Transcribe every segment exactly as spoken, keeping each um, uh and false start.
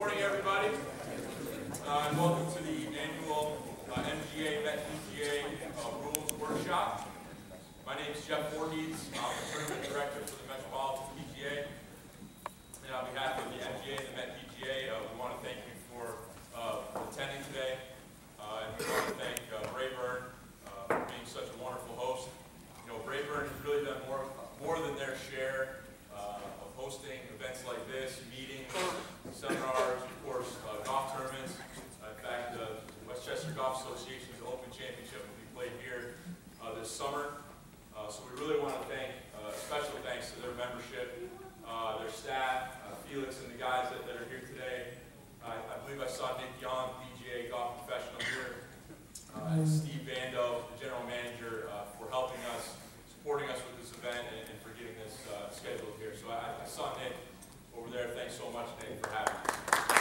Good morning, everybody, uh, and welcome to the annual uh, M G A Met P G A uh, Rules Workshop. My name is Jeff Voorhees. I'm the Tournament Director for the Metropolitan P G A. And on behalf of the M G A and the Met P G A, uh, we want to thank you for uh, attending today. Uh, and we want to thank uh, Brayburn uh, for being such a wonderful host. You know, Brayburn has really done more, more than their share uh, of hosting events like this, meetings, seminars, of course, uh, golf tournaments. Uh, in fact, the Westchester Golf Association's Open Championship will be played here uh, this summer. Uh, so we really want to thank, uh, special thanks to their membership, uh, their staff, uh, Felix and the guys that, that are here today. Uh, I believe I saw Nick Young, P G A golf professional here, uh, and Steve Bando, the general manager, uh, for helping us, supporting us with this event, and, and for getting this uh, scheduled here. So I, I saw Nick over there. Thanks so much, Nick, for having us.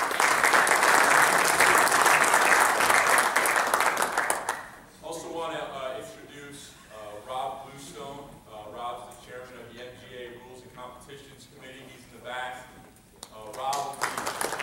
Also want to uh, introduce uh, Rob Bluestone. Uh, Rob's the chairman of the M G A Rules and Competitions Committee. He's in the back. Uh, Rob, will be,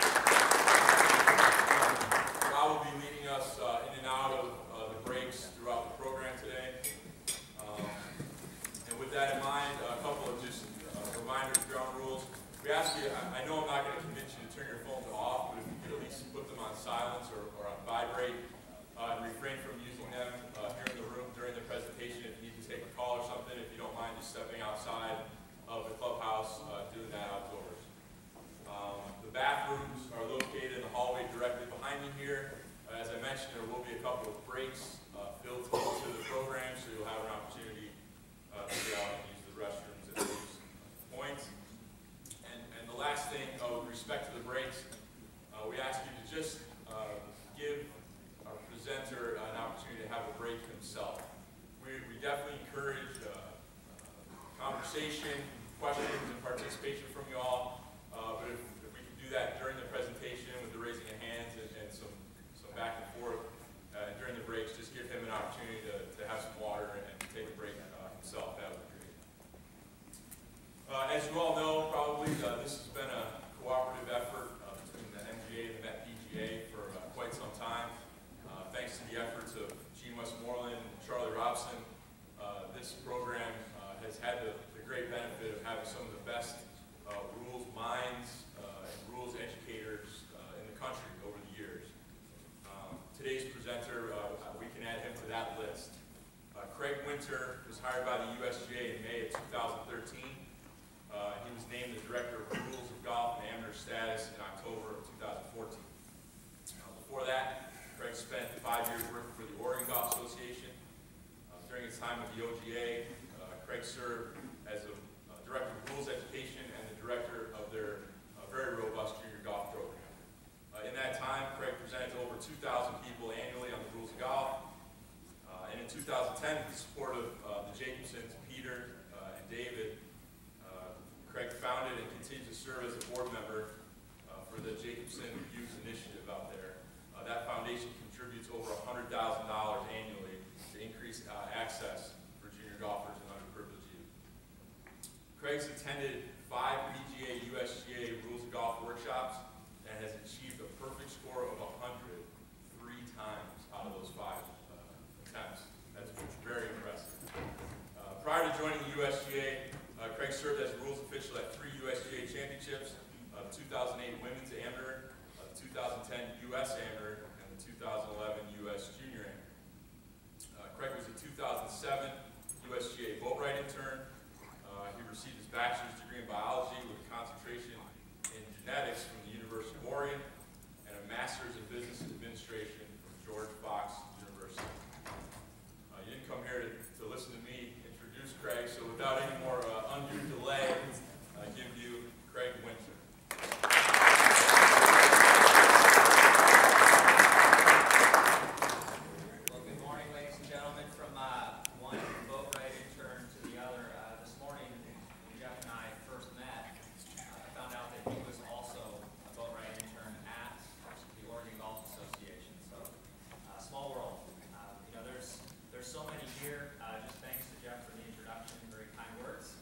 Rob will be leading us uh, in and out of uh, the breaks throughout the program today. Um, and with that in mind, a couple of just uh, reminders, ground rules. We ask you, I, I know I'm not going to convince you to turn your phones off, but if you could at least put them on silence or, or on vibrate, uh, and refrain from using them uh, here in the room during the presentation. If you need to take a call or something, if you don't mind just stepping outside of the clubhouse, uh, doing that outdoors. Um, the bathrooms are located in the hallway directly behind me here. Uh, as I mentioned, there will be a couple of breaks uh, built into the program, so you'll have an opportunity uh, to get out and use the restrooms at those points. And, and the last thing, uh, with respect to the breaks, uh, we ask you to just uh, give our presenter an opportunity to have a break himself. We, we definitely encourage uh, uh, conversation, questions, and participation from you all. Uh, but if, if we can do that during the presentation with the raising of hands and, and some, some back and forth uh, during the breaks, just give him an opportunity to, to have some water and, and take a break uh, himself. That would be great. Uh, as you all know, probably, uh, this has been a cooperative effort uh, between the M G A and the Met P G A for uh, quite some time. Uh, thanks to the efforts of Gene Westmoreland and Charlie Robson, uh, this program uh, has had the, the great benefit of having some of the best uh, rules minds uh, and rules educators uh, in the country over the years. Um, today's presenter, uh, we can add him to that list. Uh, Craig Winter was hired by the U S G A in May of two thousand thirteen. Uh, he was named the Director of Rules of Golf and Amateur Status in October of two thousand fourteen. Uh, before that, Craig spent five years working for the Oregon Golf Association. Uh, during his time with the O G A, uh, Craig served as a uh, Director of Rules Education and the Director of their uh, very robust junior golf program. Uh, in that time, Craig presented to over two thousand people annually on the rules of golf. Uh, and in two thousand ten, with the support of uh, the Jacobsons, Peter uh, and David, uh, Craig founded and continues to serve as a board member uh, for the Jacobson Youth Initiative out there. Uh, that foundation contributes over one hundred thousand dollars annually to increase uh, access for junior golfers and underprivileged youth. Craig's attended five P G A U S G A Rules of Golf workshops and has achieved a perfect score of one hundred three times out of those five uh, attempts. That's very impressive. Uh, prior to joining the U S G A, uh, Craig served as rules official at three U S G A championships, uh, the two thousand eight Women's Amateur, uh, the two thousand ten U S Amateur, and the two thousand eleven U S Junior Amateur. Uh, Craig was a two thousand seven U S G A boatwright intern. Uh, he received his bachelor's degree in biology with a concentration in genetics from the University of Oregon and a master's in business administration from George Fox University. Uh, you didn't come here to, to listen to me introduce Craig, so without any more uh, undue delay, I give you Craig Winter. Well, good morning, ladies and gentlemen. From uh, one boatwright intern to the other, uh, this morning, when Jeff and I first met, uh, I found out that he was also a boatwright intern at the Oregon Golf Association. So, uh, small world. Uh, you know, there's there's so many here. Uh, just thanks to Jeff for the introduction, very kind words.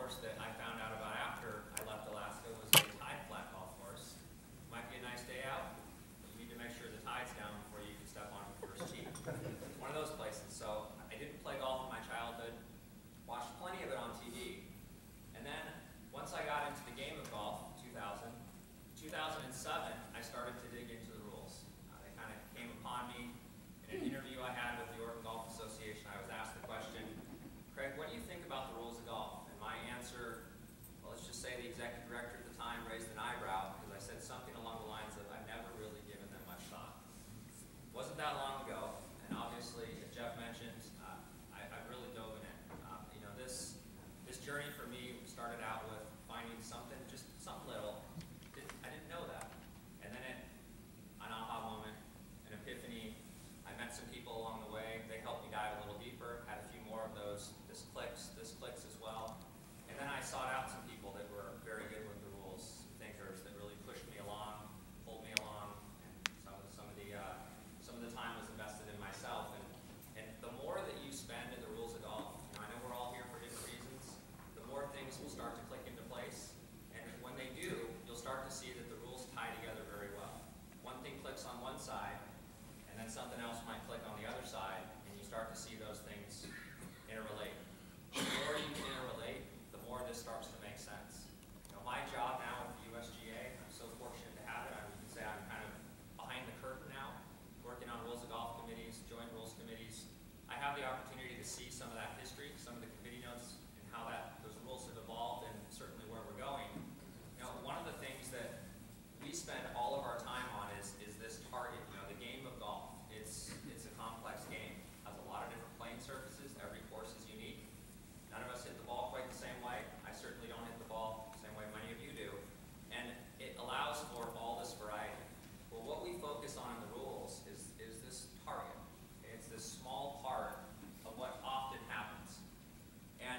course that I found out about after I left Alaska was a tide flat golf course. Might be a nice day out, but you need to make sure the tide's down before you can step on the first tee. One of those places. So I didn't play golf in my childhood, watched plenty of it on T V, and then once I got into the game of golf, two thousand, two thousand seven, I started to dig into the rules. Uh, they kind of came upon me in an interview I had with the Oregon Golf Association. I was asked the question, Craig, what do you think about the rules of golf? And my answer, well, let's just say the executive director at the time raised an eyebrow because I said something along the lines of, I've never really given them much thought. It wasn't that long ago, and obviously, as Jeff mentioned, uh, I, I really dove in it. Um, you know, this this journey for me started out with finding something, just something little. Didn't, I didn't know that. And then it, an aha moment, an epiphany. I met some people along the way. They helped me dive a little deeper, had a few more of those, this clicks, this clicks as well. And then I sought out some people that were very good with the rules, thinkers that really pushed me along, pulled me along, and some of the, some of the, uh, some of the time was invested in myself. And, and the more that you spend in the rules of golf, you know, I know we're all here for different reasons, the more things will start to click into place. And when they do, you'll start to see that the rules tie together very well. One thing clicks on one side, and then something else might click on the other side, and you start to see those things interrelate. The more you can interrelate, the more this starts to make sense. You know, my job now at the U S G A, I'm so fortunate to have it. I mean, you can say I'm kind of behind the curtain now, working on rules of golf committees, joint rules committees. I have the opportunity to see some of that history, some of the committee notes, and how that those rules have evolved, and certainly where we're going. You know, one of the things that we spend all of our time on is is this target. You know, the game of golf. It's it's a complex game. Has a lot of different playing surfaces. Every course is unique. None of us hit the ball quite the same way. I certainly don't hit the ball the same way many of you do. And it allows for all this variety. Well, what we focus on in the rules is is this target. It's this small part of what often happens. And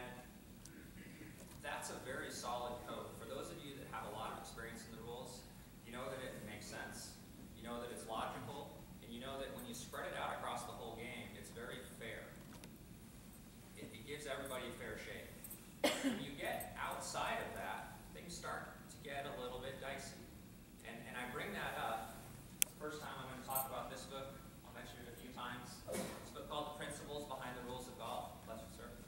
that's a very solid code. For those of you that have a lot of experience in the rules, you know that it makes sense. You know that it's logical, and you know that when you spread it out across the whole game, it's very fair. It, it gives everybody a fair shake. When you get outside of that, things start to get a little bit dicey. And, and I bring that up. It's the first time I'm going to talk about this book. I'll mention it a few times. It's a book called The Principles Behind the Rules of Golf. Bless you, sir.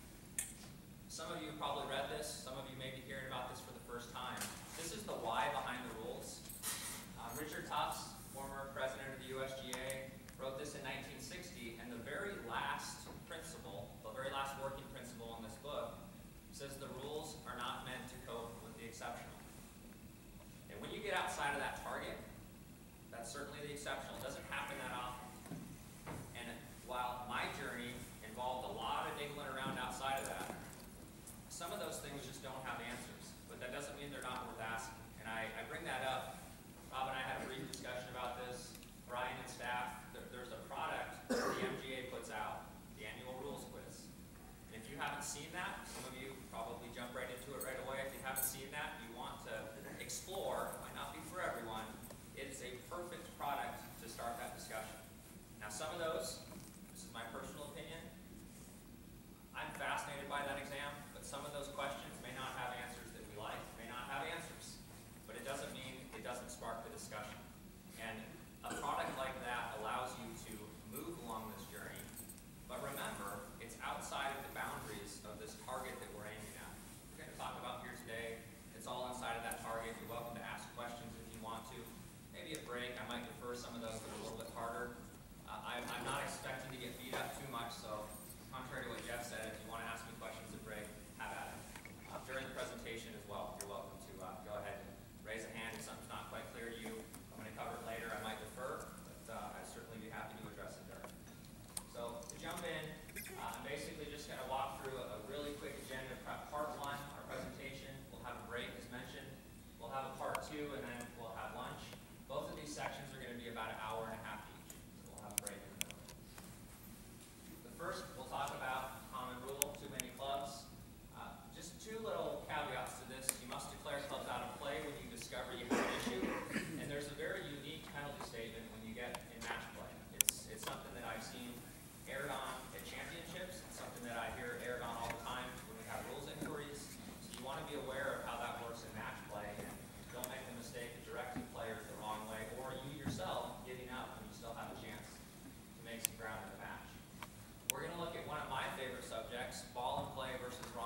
Some of you have probably read this. Some of you may be hearing about this for the first time. This is the why behind the rules. Uh, Richard Tufts, former president of the U S G A, wrote this in nineteen sixty, and the very last principle, the very last working principle in this book, says the rules are not meant to cope with the exceptional. And when you get outside of that target, that's certainly the exceptional. It doesn't happen that often. And while my journey involved a lot of digging around outside of that, some of those things just don't have answers. But that doesn't mean they're not worth asking. And I, I bring that up. Bob and I had a brief discussion about this. Brian and staff, there, there's a product the M G A puts out, the annual rules quiz. And if you haven't seen that, some of you probably jump right into it right away. If you haven't seen that, you want to explore, might not be for everyone, it's a perfect product to start that discussion. Now some of those, this is my personal opinion, I'm fascinated by that exam, but some of those questions may not have answers that we like, may not have answers. But it doesn't mean it doesn't spark the discussion. And a product like that allows you to move along this journey, but remember, it's outside of the boundaries of this target that we're aiming at. We're going to talk about here today, it's all inside of that target. You're welcome to ask questions if you want to. Maybe a break, I might defer some of those that are a little bit harder. Uh, I'm, I'm not expecting to get beat up too much, so contrary to what Jeff said, if you want to ask me questions at break, have at it. Uh, during the presentation as well, you're welcome to uh, go ahead and raise a hand if something's not quite clear to you. I'm going to cover it later. I might defer, but uh, I'd certainly be happy to address it there. So to jump in, uh, I'm basically just going to walk through a, a really quick agenda. Part one, our presentation. We'll have a break, as mentioned. We'll have a part two, and then we'll have lunch. Both of these sections are going to be about an hour and a half each. So we'll have a break in the middle. The first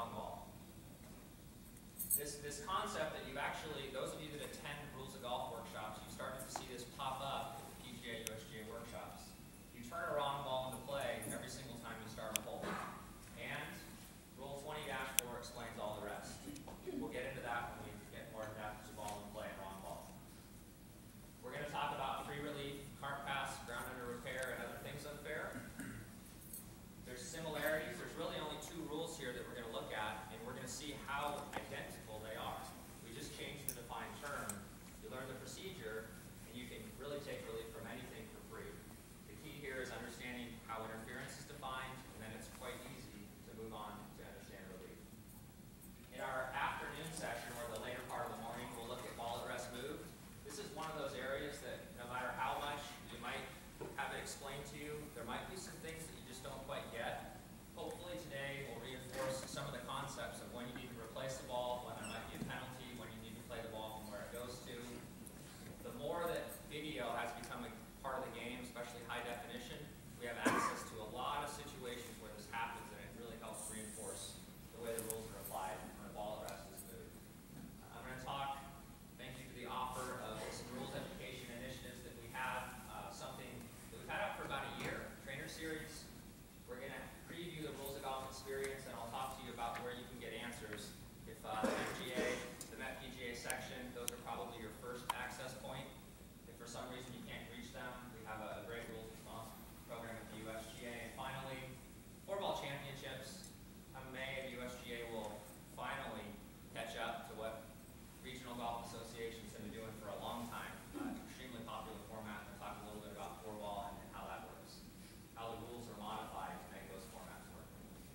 wrong ball. This, this concept that you've actually, those of you that attend Rules of Golf workshops, you've started to see this pop up at the P G A, U S G A workshops. You turn a wrong ball into play every single time you start a hole. And Rule twenty dash four explains all the rest. We'll get into that when we get more in depth to ball and play and wrong ball. We're going to talk about free relief, cart pass, ground under repair, and other things unfair. There's similarities. There's really only two rules here that we're going to look at, and we're going to see how identical they are. We just changed the defined term. You learn the procedure, and you can really take relief from anything for free. The key here is understanding how interference is defined, and then it's quite easy to move on to understand relief. In our afternoon session, or the later part of the morning, we'll look at ball at rest move. This is one of those areas that no matter how much you might have it explained to you, there might be some things that you just don't quite get. Hopefully today will reinforce some of the concepts of when you need to replace the ball, when there might be a penalty, when you need to play the ball from where it goes to. The more that video has become a part of the game, especially high definition, we have access to a lot of situations where this happens, and it really helps reinforce the way the rules are applied when a ball at rest is moved. I'm going to talk, thank you to the offer of some rules education initiatives that we have, uh, something that we've had up for about a year, trainer series. We're going to preview the Rules of Golf experience, and I'll talk to you about where you can get answers. If uh, the M G A, the Met P G A section, those are probably your first access point. If for some reason you can't reach them, we have a, a great rules response program at the U S G A. And finally, four ball championships. Come May, the U S G A will finally catch up to what regional golf associations have been doing for a long time. Uh, extremely popular format. We'll talk a little bit about four ball and, and how that works, how the rules are modified to make those formats work.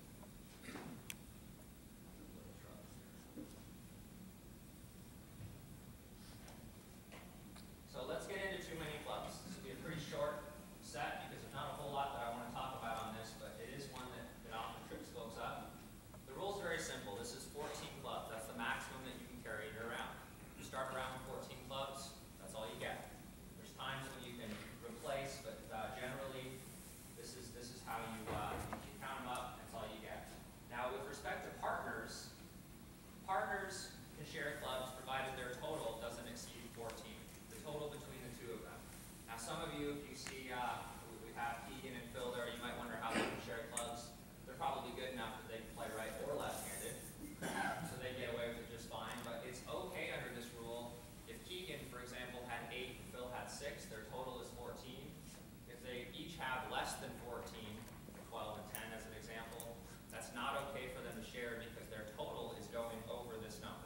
So let's get into too many clubs. This will be a pretty short set because there's not a whole lot that I want to talk about on this, but it is one that, that often trips folks up. The rules are very simple. This is fourteen clubs. That's the maximum that you can carry in your round. You start around with fourteen clubs, that's all you get. There's times when you can replace, but uh, generally this is this is how you, uh, you count them up, that's all you get. Now with respect to partners, partners can share clubs provided their total doesn't exceed fourteen. The total between the two of them. Now some of you, if you see uh, we have Keegan and Phil there, you might wonder how they can share clubs. They're probably good enough that they can play right or left-handed, so they get away with it just fine. But it's okay under this rule if Keegan, for example, had eight and Phil had six, their total is fourteen. If they each have less than fourteen, twelve and ten as an example, that's not okay for them to share because their total is going over this number.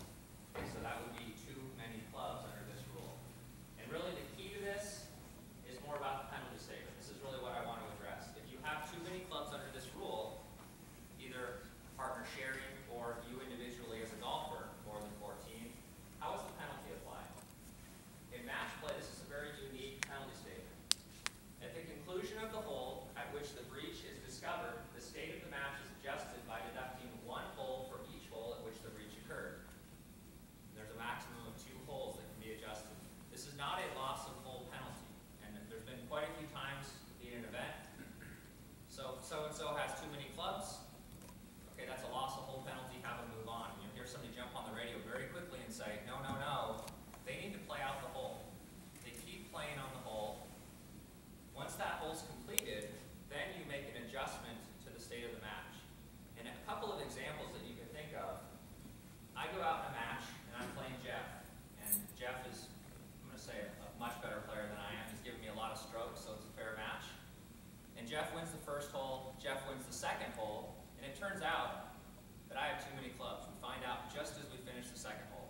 So that would be too many clubs under this rule. And really the key to this is more about the penalty statement. This is really what I want to address. If you have too many clubs under this rule, either partner sharing or you individually as a golfer, more than fourteen, how is the penalty applied? In match play, this is a very unique penalty statement. At the conclusion of the hole at which the breach is discovered, the state of the match is adjusted by deducting one hole for each hole at which the breach occurred. There's a maximum of two holes that can be adjusted. This is not a loss of hole penalty, and there's been quite a few times in an event. So so-and-so has too many clubs. Okay, that's a loss of hole penalty, have them move on. And you'll hear somebody jump on the radio very quickly and say, no, no, no, they need to play out the hole. They keep playing on the hole. Once that hole's completed, then you make an adjustment to the state of the match. And a couple of examples that you can think of, I go out in a match and I'm playing Jeff, and Jeff is, I'm going to say, a much better player than I am. He's giving me a lot of strokes, so it's a fair match. And Jeff wins the first hole, Jeff wins the second hole, and it turns out that I have too many clubs. We find out just as we finish the second hole.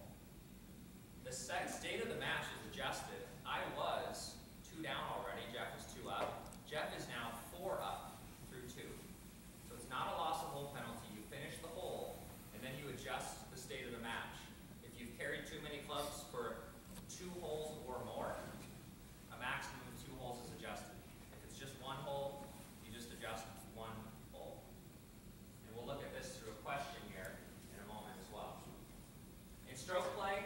The state of the match is adjusted. I was two down already, Jeff was two up. Jeff is now four up through two. So it's not a loss of hole penalty. You finish the hole, and then you adjust the state of the match. If you've carried too many clubs for two holes or more, a maximum of two holes is adjusted. If it's just one hole, you just adjust one hole. And we'll look at this through a question here in a moment as well. In stroke play,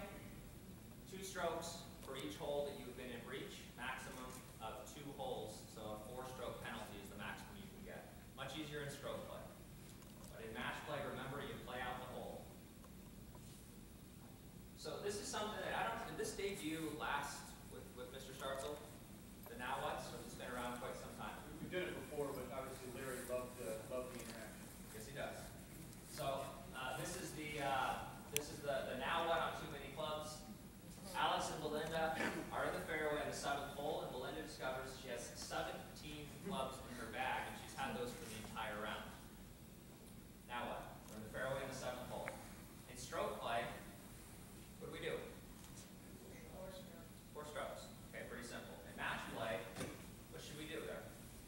two strokes for each hole that you've been in breach, maximum of two holes, so a four-stroke penalty is the maximum you can get. Much easier in stroke play. But in match play, remember you did you last with, with Mister Startzel? The now what's? It's been around quite some time. We did it before, but obviously Larry loved, uh, loved the interaction. Yes, he does. So uh, this is the uh, this is the, the now what on too many clubs. Alex and Belinda are in the fairway in the seventh hole, and Belinda discovers she has seventeen clubs in her bag, and she's had those for the entire round. Now what? We're in the fairway in the seventh hole. In stroke play, what do we do? Four strokes. Okay, pretty simple. In match play, what should we do there?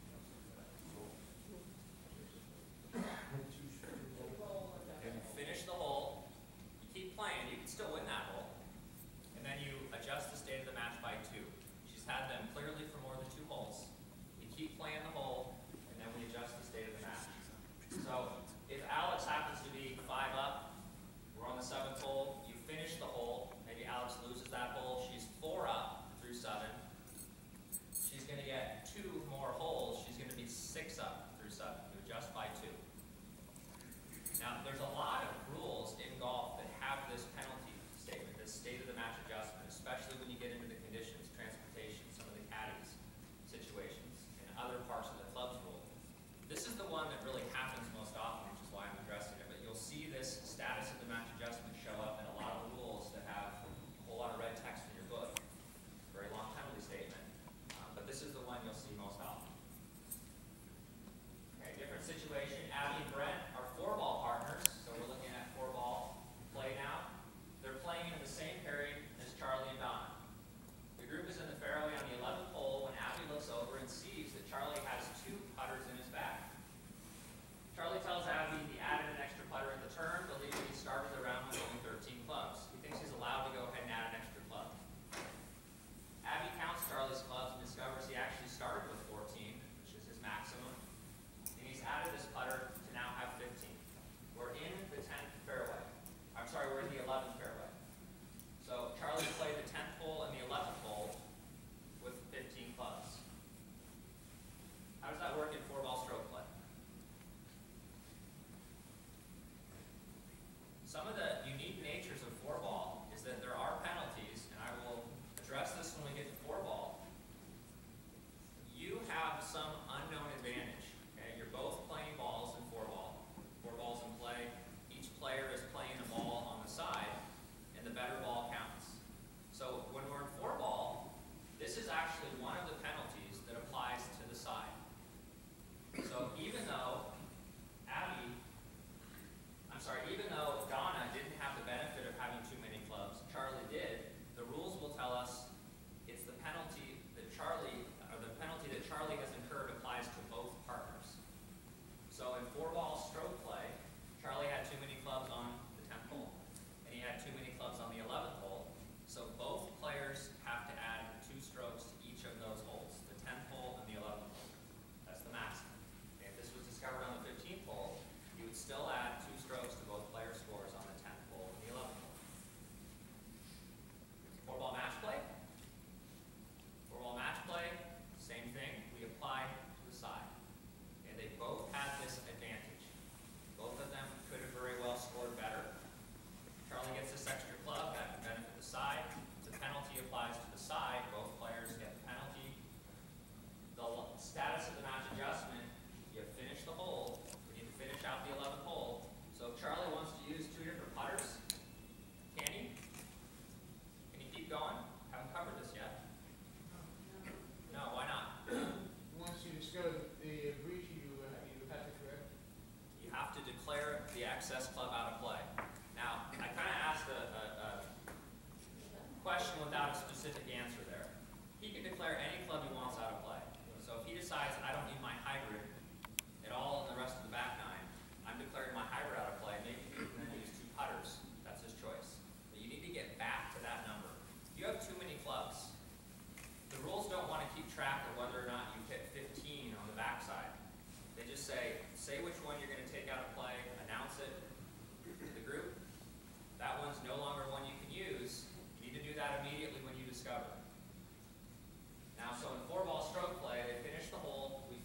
Finish the hole. You keep playing. You can still win that hole. And then you adjust the state of the match by two. She's had them clearly for more than two holes. You keep playing the hole, and then we adjust the state of the match. So if Alex happens to be five up, we're on the seventh hole, you finish the hole, maybe Alex loses that hole, she's four up through seven. She's going to get two more holes, she's going to be six up through seven. You adjust by two. Now, there's a lot of rules in golf that have this penalty statement, this state of the match adjustment, especially when you get into the conditions, transportation, some of the caddies situations, and other parts of the club's rule. This is the one that really happens most often, which is why I'm addressing it. But you'll see this status of the match adjustment show up in a lot of the rules that have a whole lot of red text in your book. Very long penalty statement. Um, but this is the one you'll see most often. Okay, different situation. Abby and Brent are four-ball partners, so we're looking at four-ball play now. They're playing in the same pairing as Charlie and Donna. The group is in the fairway on the eleventh hole when Abby looks over and sees that Charlie has two putters in his bag. Charlie tells Abby he added an extra putter at the turn, believing he started the round with only thirteen clubs. He thinks he's allowed to go ahead and add an extra club. Abby counts Charlie's clubs and discovers he actually started with fourteen, which is his maximum. And he's added this putter to now have fifteen. We're in the tenth fairway. I'm sorry, we're in the eleventh fairway. So Charlie played the tenth hole and the eleventh hole with fifteen clubs. How does that work in four-ball stroke play? Some of the unique natures of four-ball is that there are penalties, and I will address this when we get to four-ball. You have some unknown advantage. Okay? You're both playing balls in four-ball. Four balls in play. Each player is playing a ball on the side, and the better ball counts. So when we're in four-ball, this is actually one of the penalties that applies to the side. So even though Abby, I'm sorry, even though Donna didn't have the benefit of having too many clubs, Charlie did, the rules will tell us it's the penalty that Charlie, or the penalty that Charlie has incurred applies to both partners. So in four-ball stroke play, Charlie had too many clubs on the tenth hole, and he had too many clubs on the eleventh hole. So both players have to add two strokes to each of those holes, the tenth hole and the eleventh hole. That's the maximum. Okay, if this was discovered on the fifteenth hole, you would still add two strokes to both player scores on the tenth hole and the eleventh hole. Four-ball match play. Four-ball match play, same thing. We apply to the side. And they both have this advantage. Both of them could have very well scored better. Charlie gets this extra club, that can benefit the side. The penalty applies to the side. Both players get the penalty. The status of the match adjustment, you finish the hole. We need to finish out the eleventh hole. So if Charlie wants to use two different putters, can he? Can he keep going? Haven't covered this yet. No, why not? Once you discover the breach, you, uh, you have to correct. You have to declare the excess club out of play. Now, I kind of asked a, a, a question without a specific answer there. He can declare any club he wants out of play. So if he decides I don't need my hybrid at all in the rest of the back nine, I'm declaring my hybrid out of play. Maybe he can then use two putters. That's his choice. But you need to get back to that number. If you have too many clubs, the rules don't want to keep track of whether or not you hit fifteen on the backside. They just say, say which one you're going to take out of play, announce it to the group. That one's no longer one you can use. You need to do that immediately when you discover. Now, so in four-ball stroke play, they finish the hole, we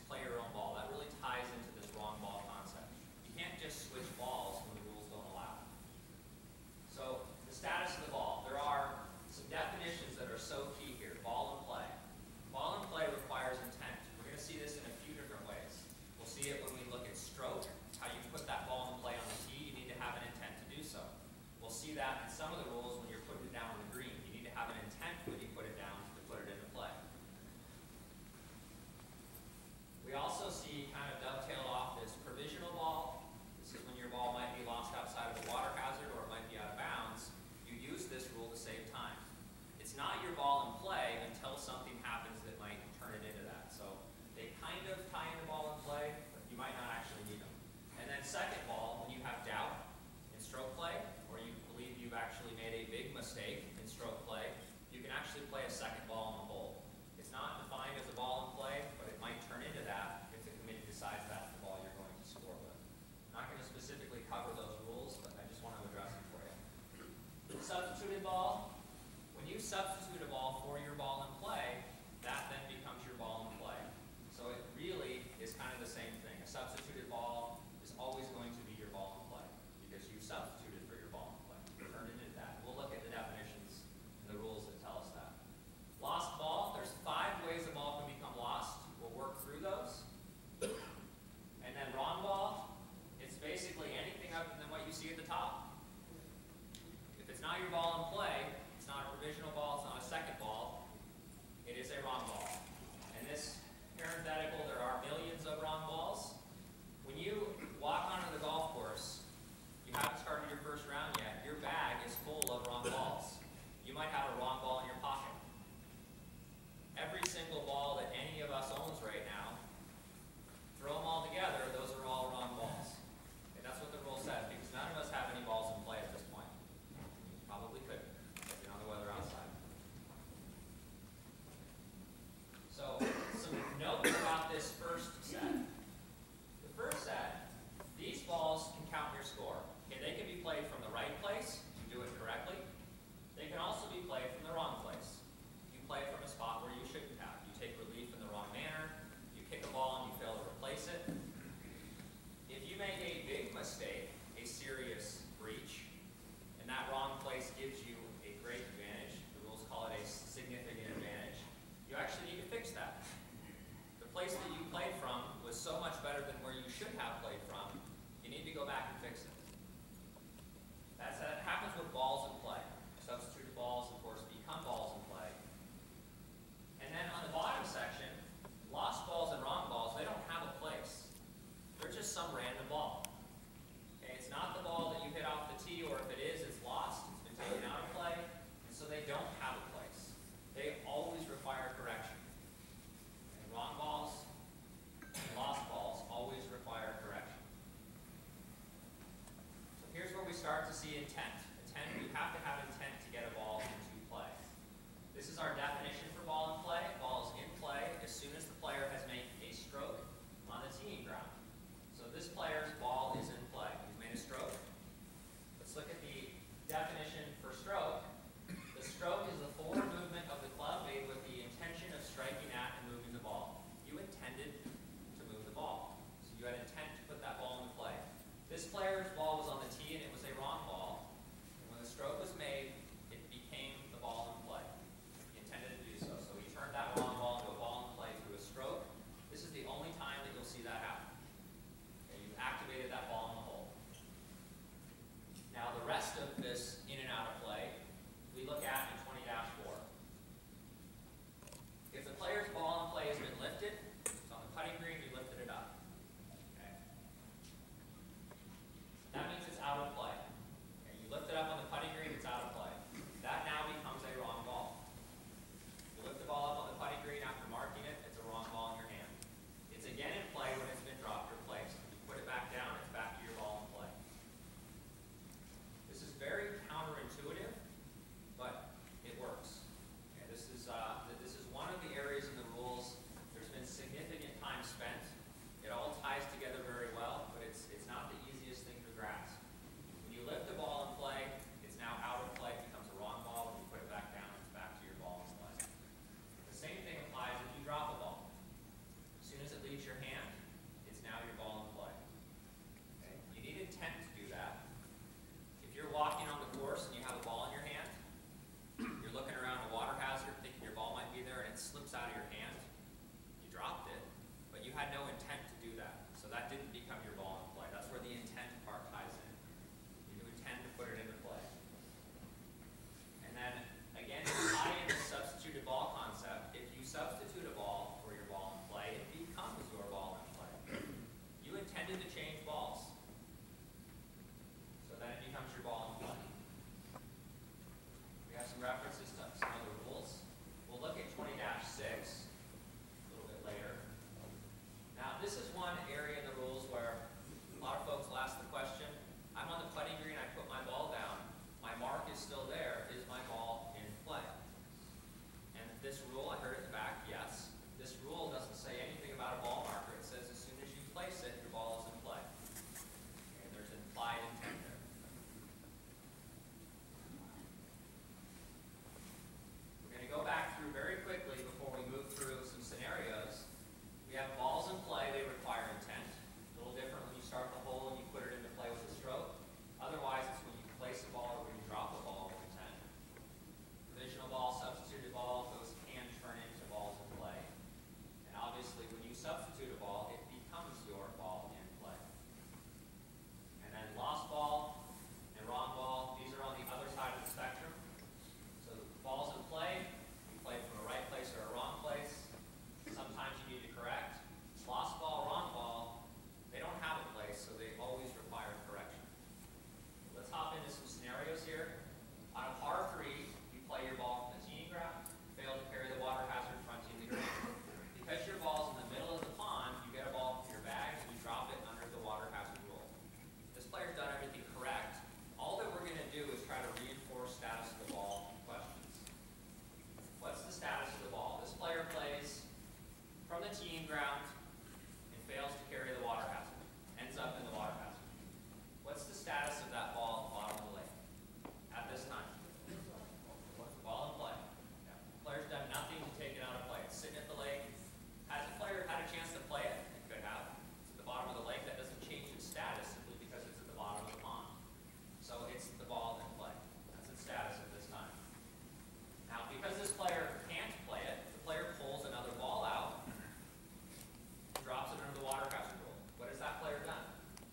play your own ball. That really ties into this wrong ball concept. You can't just switch balls when the rules don't allow it. So the status of the ball. There are some definitions that are so key here. Ball and play. Ball and play requires intent. We're going to see this in a few different ways. We'll see it when we look at stroke, how you put that ball in play on the tee. You need to have an intent to do so. We'll see that in some of the rules when you're putting it down on the green. You need to have an intent when you put it down to put it into play. We also see, kind of dovetailed off, this provisional ball. This is when your ball might be lost outside of a water hazard or it might be out of bounds. You use this rule to save time. It's not your ball in play until something happens that might turn it into that. So they kind of tie into ball in play, but you might not actually need them. And then second ball, when you have doubt in stroke play, or you believe you've actually made a big mistake in stroke play, you can actually play a second ball in the hole. It's not defined as a ball in play, but it might turn into that if the committee decides that's the ball you're going to score with. I'm not going to specifically cover those rules, but I just want to address them for you. Substituted ball. When you substitute a ball for your ball in play, that then becomes your ball in play. So it really is kind of the same thing. A substituted ball is always going to be your ball in play because you substituted for your ball in play. Turned it into that. We'll look at the definitions and the rules that tell us that. Lost ball. There's five ways a ball can become lost. We'll work through those. And then wrong ball. It's basically anything other than what you see at the top. If it's not your ball in play, it's not a provisional ball, it's not a second ball, it is a wrong ball. And this parenthetical, there are millions of wrong balls. When you walk onto the golf course, you haven't started your first round yet, your bag is full of wrong balls. You might have a wrong ball in your pocket. Every single ball that any of us owns right now, throw them all together, those are all wrong balls. And that's what the rule says, because none of us have any balls in play at this point. Probably could, depending on the weather outside. So, some notes about this first set. The first set, these balls can count your score. Okay, they can be played from the right place, you do it correctly. They can also be played from the wrong place. You play from a spot where you shouldn't have. You take relief in the wrong manner, you kick a ball and you fail to replace it. If you make a big mistake, a serious breach, and that wrong place gives you a great advantage, the rules call it a significant advantage, you actually need to fix that. The place that you played from was so much better than where you should have played from, you need to go back and fix it. That's, that happens with balls in play. Substituted balls, of course, become balls in play. And then on the bottom section, lost balls and wrong balls, they don't have a place. They're just some random ball. Okay, it's not the ball that you hit off the tee, or if it is, it's lost, it's been taken out of play, and so they don't have a place. They always require correction. And wrong balls and lost balls always require correction. is still there, is my ball in play? And this rule, I heard at the back, yes. This rule doesn't say anything about a ball marker. It says as soon as you place it, your ball is in play. And there's implied intent there. We're going to go back through very quickly before we move through some scenarios. We have balls in play, they require intent. A little different when you start the hole and you put it into play with a stroke. Otherwise, it's when you place the ball or when you drop the ball with intent. Provisional ball, substituted ball, those can turn into balls in play. And obviously, when you substitute a ball, it becomes your ball in play. And then lost ball and wrong ball, these are on the other side of the spectrum. So balls in play, you play from a right place or a wrong place. Sometimes you need to correct. Lost ball, wrong ball, they don't have a place, so they always require correction. Let's hop into some scenarios here. On a par three, you play your ball from the teeing ground, fail to carry the water hazard fronting the green. Because your ball's in the middle of the pond, you get a ball from your bag and you drop it under the water hazard rule. This player's done everything correct. All that we're going to do is try to reinforce status of the ball questions. What's the status of the ball? This player plays from the teeing ground and fails to carry the water hazard. Ends up in the water hazard. What's the status of that ball at the bottom of the lake at this time? Ball in play. Yeah. The player's done nothing to take it out of play. It's sitting at the lake. Has the player had a chance to play it? It could have. It's at the bottom of the lake. That doesn't change its status simply because it's at the bottom of the pond. So it's the ball in play. That's its status at this time. Now, because this player can't play it, the player pulls another ball out, drops it under the water hazard rule. What has that player done?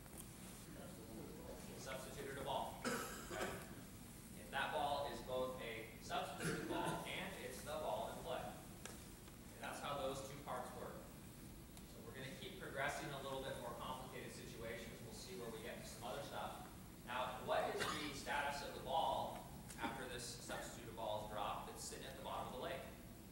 Substituted a ball. Okay? If that ball is both a substituted ball and it's the ball in play. And that's how those two parts work. So we're going to keep progressing a little bit more complicated situations. We'll see where we get to some other stuff. Now, what is the status of the ball after this substituted ball is dropped that's sitting at the bottom of the lake?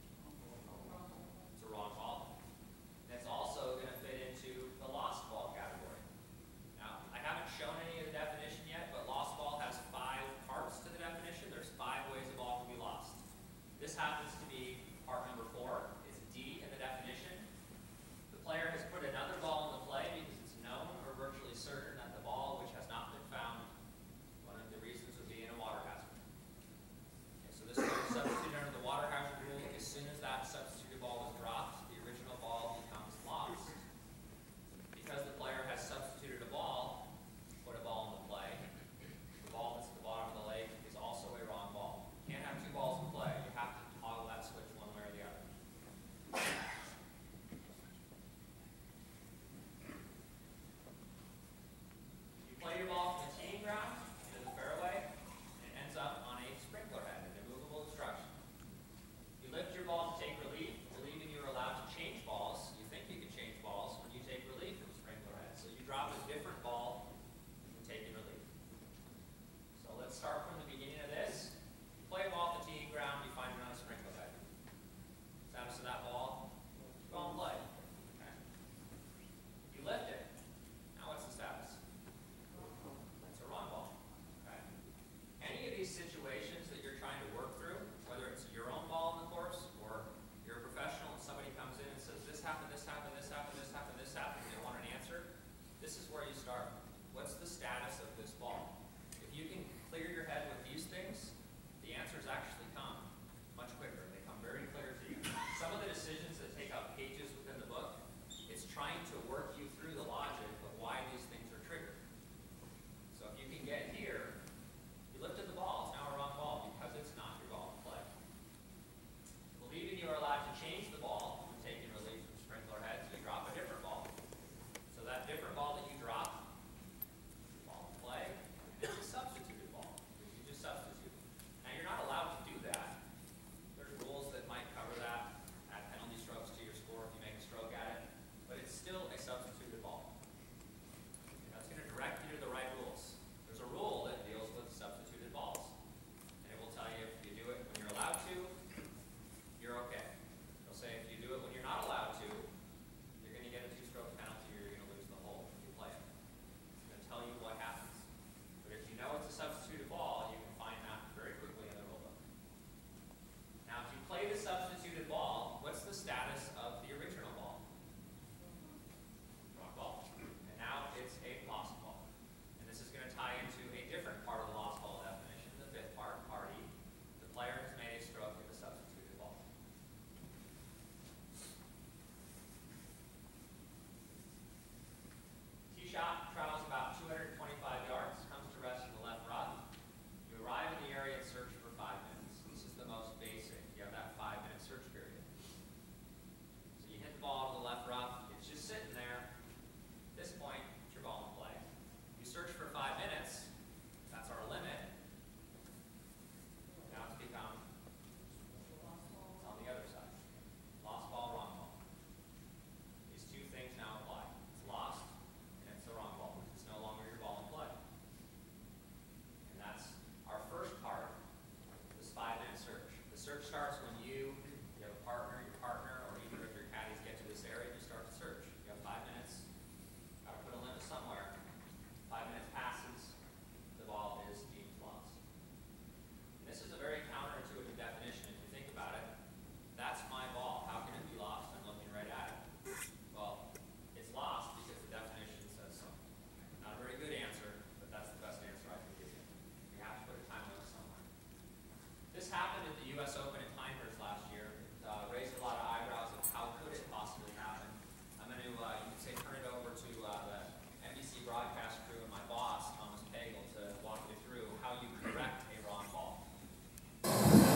It's a wrong ball. That's also going to fit into the lost ball category. Now, I haven't shown any of the definition yet, but lost ball has five parts to the definition. There's five ways a ball can be lost. This happens to be part number four. It's D in the definition. The player has put another ball in the play because it's known or virtually certain that the ball which has not been found, one of the reasons would be in a water hazard. Okay, so this player substituted under the water hazard rule. As soon as that substituted ball was dropped, the original ball becomes lost. Because the player has substituted a ball, put a ball in the play, the ball that's at the bottom of the lake is also a wrong ball. You can't have two balls in play. You have to toggle that switch one way or the other. You play your ball from the teeing ground into the fairway, and it ends up on a sprinkler head, an immovable obstruction. You lift your ball to take relief, believing you're allowed to change balls. You think you can change balls when you take relief from sprinkler head. So you drop a different ball from taking relief. So let's start from the beginning of this. You play a ball off the teeing ground, you find it on a sprinkler head. Status of that ball, ball in play. Okay. You lift it. Now what's the status? It's a wrong ball. Okay. Any of these situations that you're trying to work through, whether it's your own ball in the course or you're a professional and somebody comes in and says, this happened, this happened, this happened, this happened, this happened, and they want an answer, this is where you start. What's the status of this ball? If you can clear your head with these things, the answers actually come much quicker. They come very clear to you. Some of the decisions that take up pages within the book, it's trying to work you through the logic of why these things are triggered. So if you can get here, you lifted the ball, it's now a wrong ball because it's not your ball in play. Believing you are allowed to change the ball from taking relief from sprinkler heads, you drop a different ball. So that different ball that you drop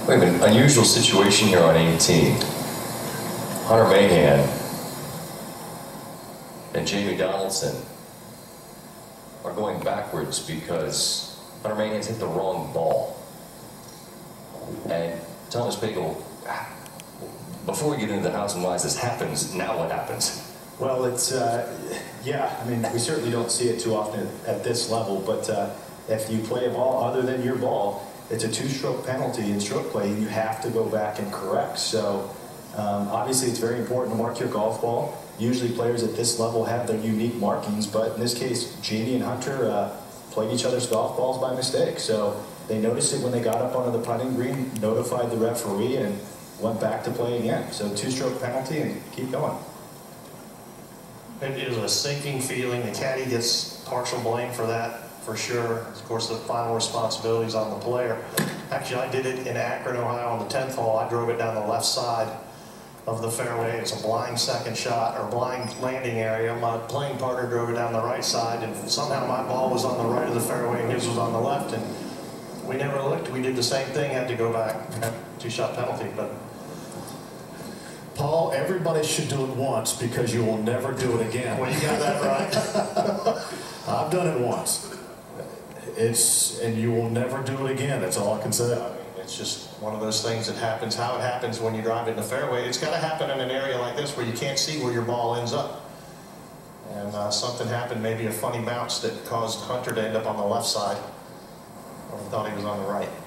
We have an unusual situation here on eighteen. Hunter Mahan and Jamie Donaldson are going backwards because Hunter Mahan's hit the wrong ball. And Thomas Bagel, before we get into the hows and whys, this happens, now what happens? Well, it's, uh, yeah, I mean, we certainly don't see it too often at this level, but uh, if you play a ball other than your ball, it's a two-stroke penalty in stroke play, and you have to go back and correct. So, um, obviously, it's very important to mark your golf ball. Usually, players at this level have their unique markings, but in this case, Jamie and Hunter uh, played each other's golf balls by mistake. So, they noticed it when they got up onto the putting green, notified the referee, and went back to play again. So, two-stroke penalty, and keep going. It is a sinking feeling. The caddy gets partial blame for that, for sure. Of course, the final responsibility is on the player. Actually, I did it in Akron, Ohio on the tenth hole. I drove it down the left side of the fairway. It's a blind second shot, or blind landing area. My playing partner drove it down the right side, and somehow my ball was on the right of the fairway and his was on the left, and we never looked. We did the same thing, had to go back. Two-shot penalty, but Paul, everybody should do it once because you will never do it again. well, you got that right. I've done it once. It's, and you will never do it again. That's all I can say. I mean, it's just one of those things that happens. How it happens when you drive it in the fairway, it's got to happen in an area like this where you can't see where your ball ends up. And uh, something happened, maybe a funny bounce that caused Hunter to end up on the left side. Or he thought he was on the right.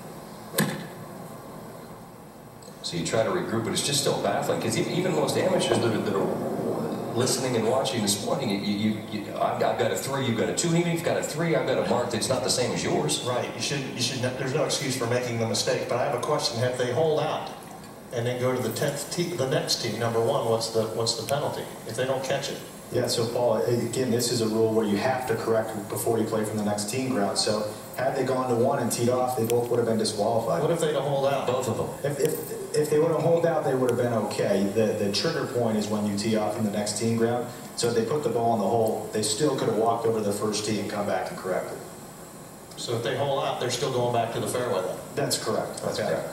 So you try to regroup, but it's just still baffling because even most amateurs that are, that are listening and watching this morning, you, you, you, I've, I've got a three, you've got a two, even if you've got a three, I've got a mark that's not the same as yours. Right. You should. You should. There's no excuse for making the mistake. But I have a question: if they hold out and then go to the tenth tee, the next tee, number one, what's the what's the penalty if they don't catch it? Yeah, so Paul, again, this is a rule where you have to correct before you play from the next teeing ground. So had they gone to one and teed off, they both would have been disqualified. What if they don't hold out? Both of them. If, if, if they would have held out, they would have been okay. The, the trigger point is when you tee off from the next teeing ground. So if they put the ball in the hole, they still could have walked over to the first tee and come back and correct it. So if they hold out, they're still going back to the fairway then? That's correct. That's Okay. correct.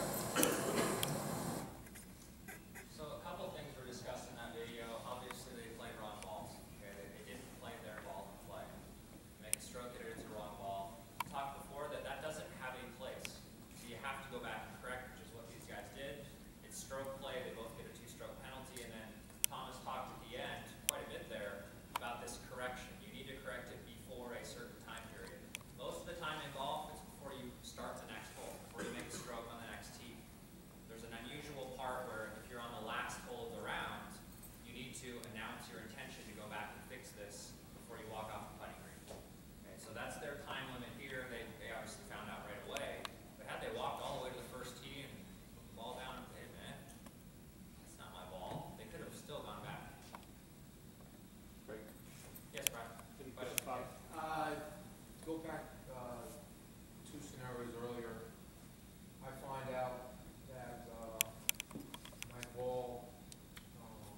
So a couple of things were discussed in that video. Obviously, they played wrong balls. Okay, they, they didn't play their ball to play. Make a stroke it, it's a wrong ball. Talked before that that doesn't have a place. So you have to go back and correct, which is what these guys did. It's stroke play. They both get a two-stroke penalty, and then Thomas talked at the end quite a bit there about this correction. You need to correct it before a certain time period. Most of the time in golf, it's before you start the next hole, before you make a stroke on the next tee. There's an unusual part where if you're on the last hole of the round, you need to announce your intention to go back and fix this before you walk off the putting green. Okay, so that's their time limit here. They, they obviously found out right away. But had they walked all the way to the first tee and put the ball down and hey man, that's not my ball, they could have still gone back. Great. Yes, Brian. Bob, uh, go back, uh, two scenarios earlier. I find out that, uh, my ball, um,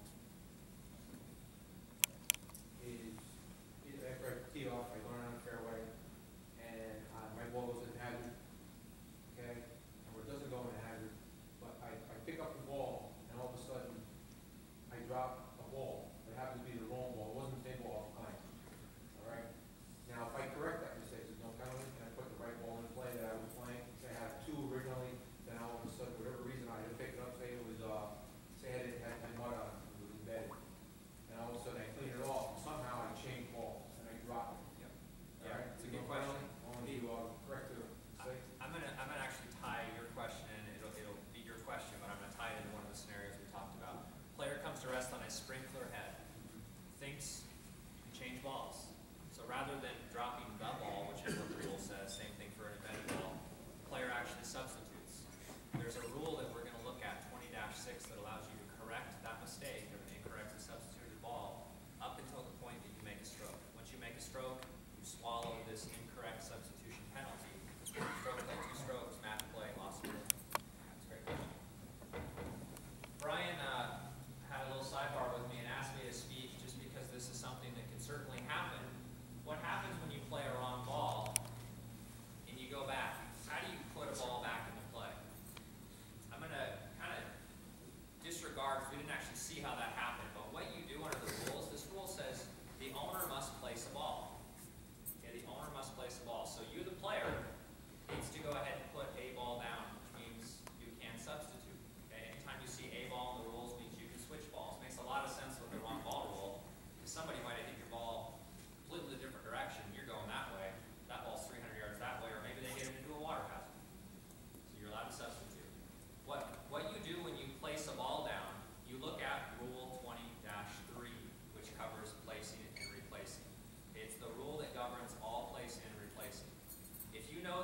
is, is after I tee off, I learn on the fairway, and, uh, my ball goes in hazard, okay? Or it doesn't go in hazard, but I, I pick up the ball, and all of a sudden, I drop a ball. It happens to be the wrong ball, it wasn't the same ball I was playing. All right. Now, if I correct that mistake, there's no penalty, and I put the right ball in play that I was playing. Say I had two originally, then all of a sudden, whatever reason I didn't pick it up, say it was, uh, say I didn't have had mud on it, it was embedded. And all of a sudden, I clean it off, and somehow I change balls, and I drop it. Yep. All Yeah, right. it's a There's good no penalty, question. only to, uh, correct the mistake. I'm gonna, I'm gonna actually tie your question, it'll, it'll be your question, but I'm gonna tie it into one of the scenarios we talked about. Player comes to rest on a sprinkler head, thinks you can change balls. So rather than dropping the ball, which is what the rule says, same thing for an embedded ball, the player actually substitutes. There's a rule that we're gonna look at, twenty dash six, that allows you to correct that mistake of an incorrectly substituted ball up until the point that you make a stroke. Once you make a stroke, you swallow this incorrect substitution penalty. Stroke play, two strokes, match play, lost rule. That's a great question. Brian uh, had a little sidebar with me and asked me to speak just because this is something that can certainly happen. What happens when you play a wrong ball and you go back? How do you put a ball back into play?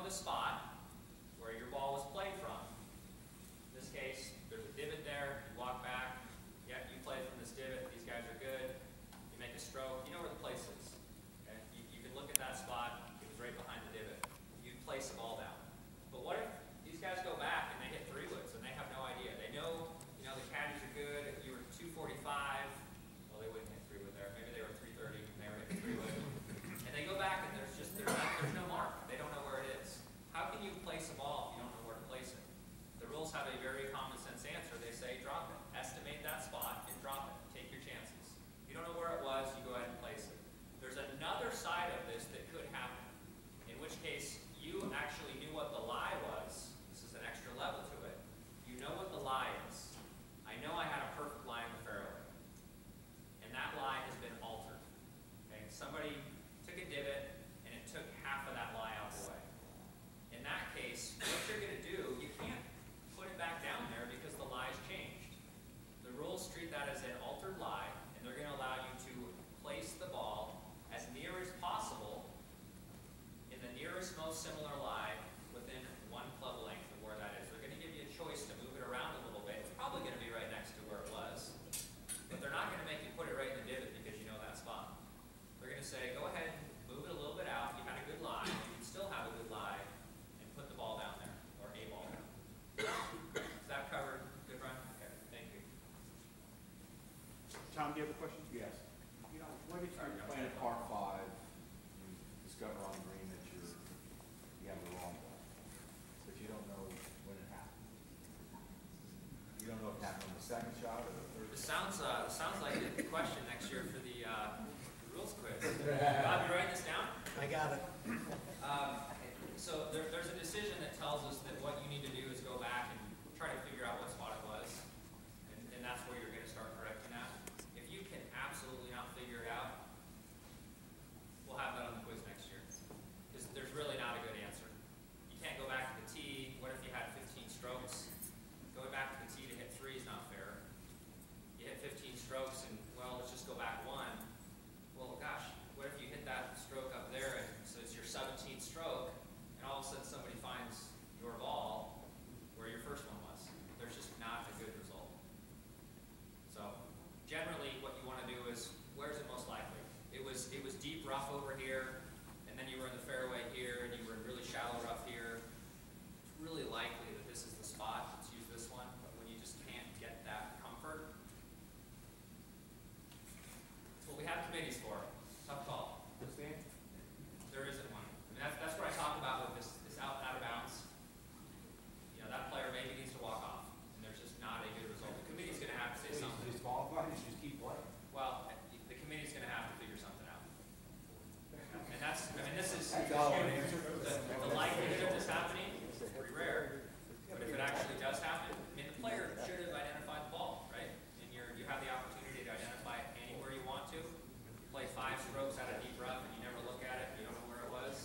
the spot where your ball was played from. In this case, there's a divot there, you walk back, yep, you played from this divot, these guys are good, you make a stroke, you know where the place is. Okay? You, you can look at that spot, it was right behind the divot. You place the ball down. But what if these guys go back and they hit three woods and they have no idea? They know, you know, the caddies are good, if you were two forty-five, well, they wouldn't hit three wood there, maybe they were three thirty and they were hitting three wood. And they go back and there's just, there's, not, there's no mark, they don't know where it is. How can you place a ball if you don't know where to place it? The rules have a very common sense answer. They say drop it. Estimate that spot and drop it. Take your chances. If you don't know where it was, you go ahead and place it. There's another side of this that could happen, in which case you actually knew what the lie was. This is an extra level to it. You know what the lie is. I know I had a perfect lie in the fairway, and that lie has been altered. Okay? Somebody took a divot, and it took half of that lie out of the way. In that case, what you're going to do, you can't put it back down there because the lie's changed. The rules treat that as an altered lie, and they're going to allow you to place the ball as near as possible in the nearest, most similar lie within one club length of where that is. They're going to give you a choice to move it around a little bit. It's probably going to be right next to where it was, but they're not going to make you put it right in the divot because you know that spot. They're going to say, go ahead, move it a little bit out. You had a good lie. You can still have a good lie and put the ball down there, or a ball down. Is that covered? Good, Brian? Okay, thank you. Tom, do you have a question? Yes. You know, what if Sorry, you're I'm playing a sorry. par five, you discover on the green that you're, you have the wrong ball, but you don't know when it happened? You don't know if it happened on the second shot or the third? This sounds, uh, this sounds like a question next year for the, uh, the rules quiz. Bob, you writing this down? I got it. Um, so there, there's a decision that tells us that what you need to do is go back and try to figure out what spot it was, and, and that's where you're going to start correcting that. If you can absolutely not figure it out, we'll have that on the quiz next year, because there's really not a good answer. You can't go back to the tee. What if you had fifteen strokes? Going back to the tee to hit three is not fair. You hit fifteen strokes and, well, let's just go back one. Well, gosh, what if you hit that stroke up there, and so it's your seventeenth stroke, and all of a sudden somebody finds your ball where your first one was? There's just not a good result. So generally what you want to do is, where's it most likely? It was, it was deep rough over here, and then you were in the fairway here, and you were in really shallow rough here. It's really likely that this is the spot. Let's use this one. But when you just can't get that comfort, that's what we have committees for. Tough call. Understand? There isn't one. I mean, that's, that's what I talk about with this, this out, out of bounds. You know, that player maybe needs to walk off, and there's just not a good result. The committee's going to have to say So something. you disqualify, you should just keep playing. Well, the committee's going to have to figure something out. And that's, I mean, this is, That's all I answer. the, the likelihood of this happening is pretty rare. But if it actually does happen, I mean, the player should have identified the ball, right? And you're, you have the opportunity to identify it anywhere you want to. You play five strokes out of deep rough and you never look at it, you don't know where it was.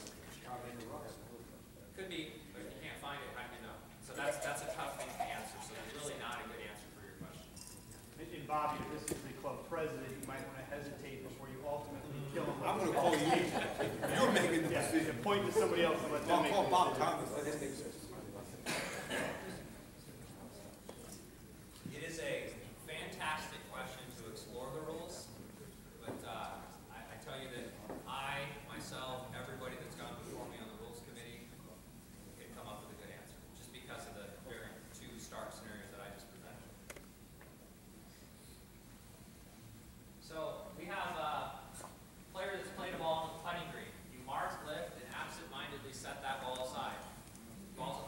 Could be, but if you can't find it, how do you know? So that's, that's a tough thing to answer. So there's really not a good answer for your question. And, and Bobby, if this is the club president, you might want to hesitate before you ultimately kill him. I'm gonna call you. You're making the Yeah, decision. and point to somebody else and let them I'll make call the Bob decision. Thomas, let him make the decision. It is a fantastic question to explore the rules, but uh, I, I tell you that I, myself, everybody that's gone before me on the rules committee can come up with a good answer, just because of the very two stark scenarios that I just presented. So we have a player that's played a ball on the putting green. You mark, lift, and absent-mindedly set that ball aside. Ball's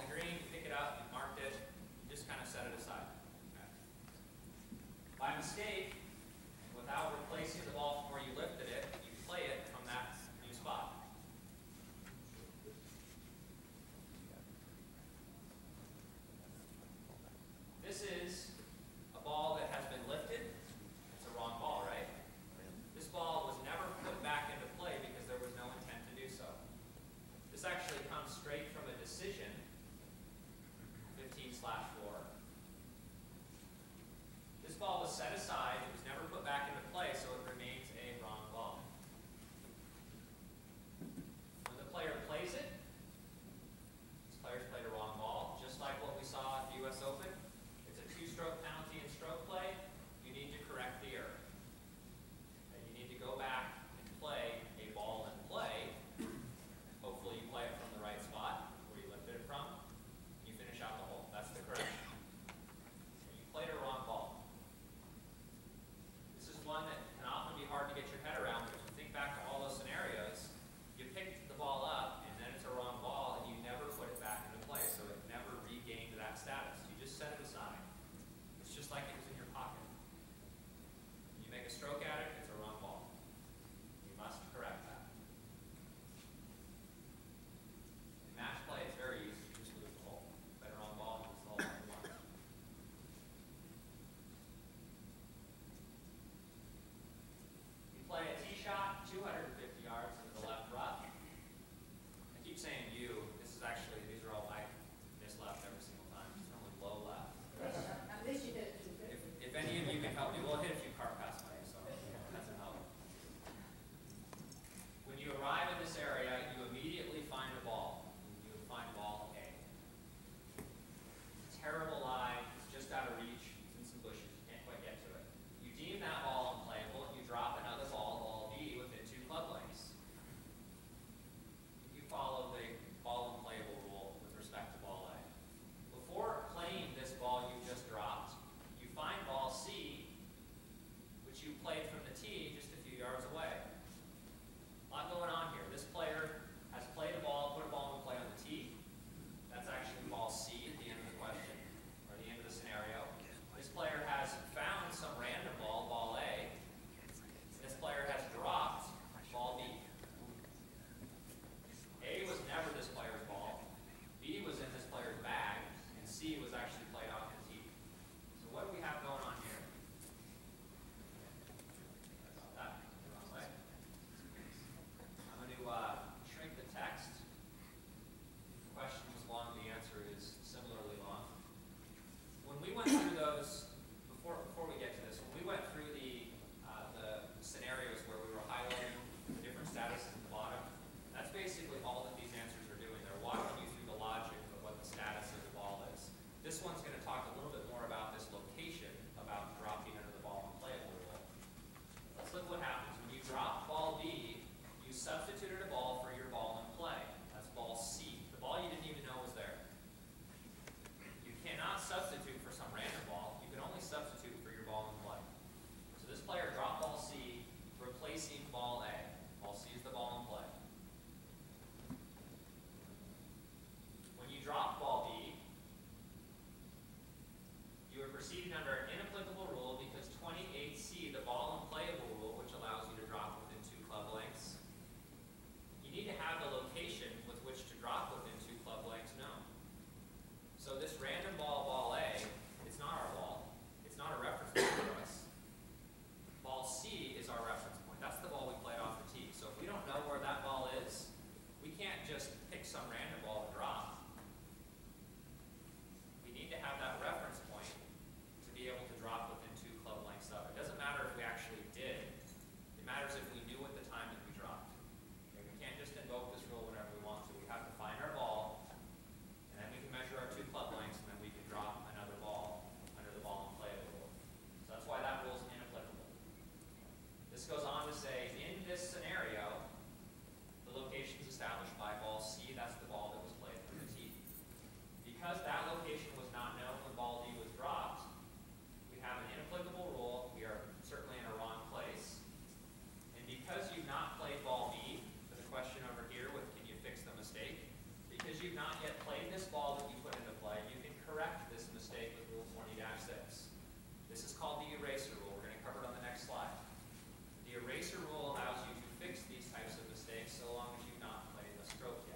because you've not yet played this ball that you put into play, you can correct this mistake with Rule twenty dash six. This is called the eraser rule. We're going to cover it on the next slide. The eraser rule allows you to fix these types of mistakes so long as you've not played a stroke yet.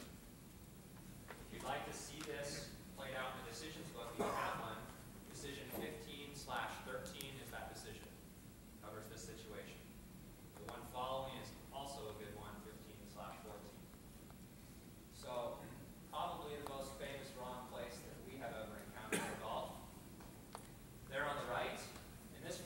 If you'd like to see this played out in the decisions book, you have one. Decision fifteen slash thirteen is that decision. Covers this situation. The one following is also a good one, fifteen slash fourteen. So, probably the most famous wrong place that we have ever encountered in golf. There on the right, in this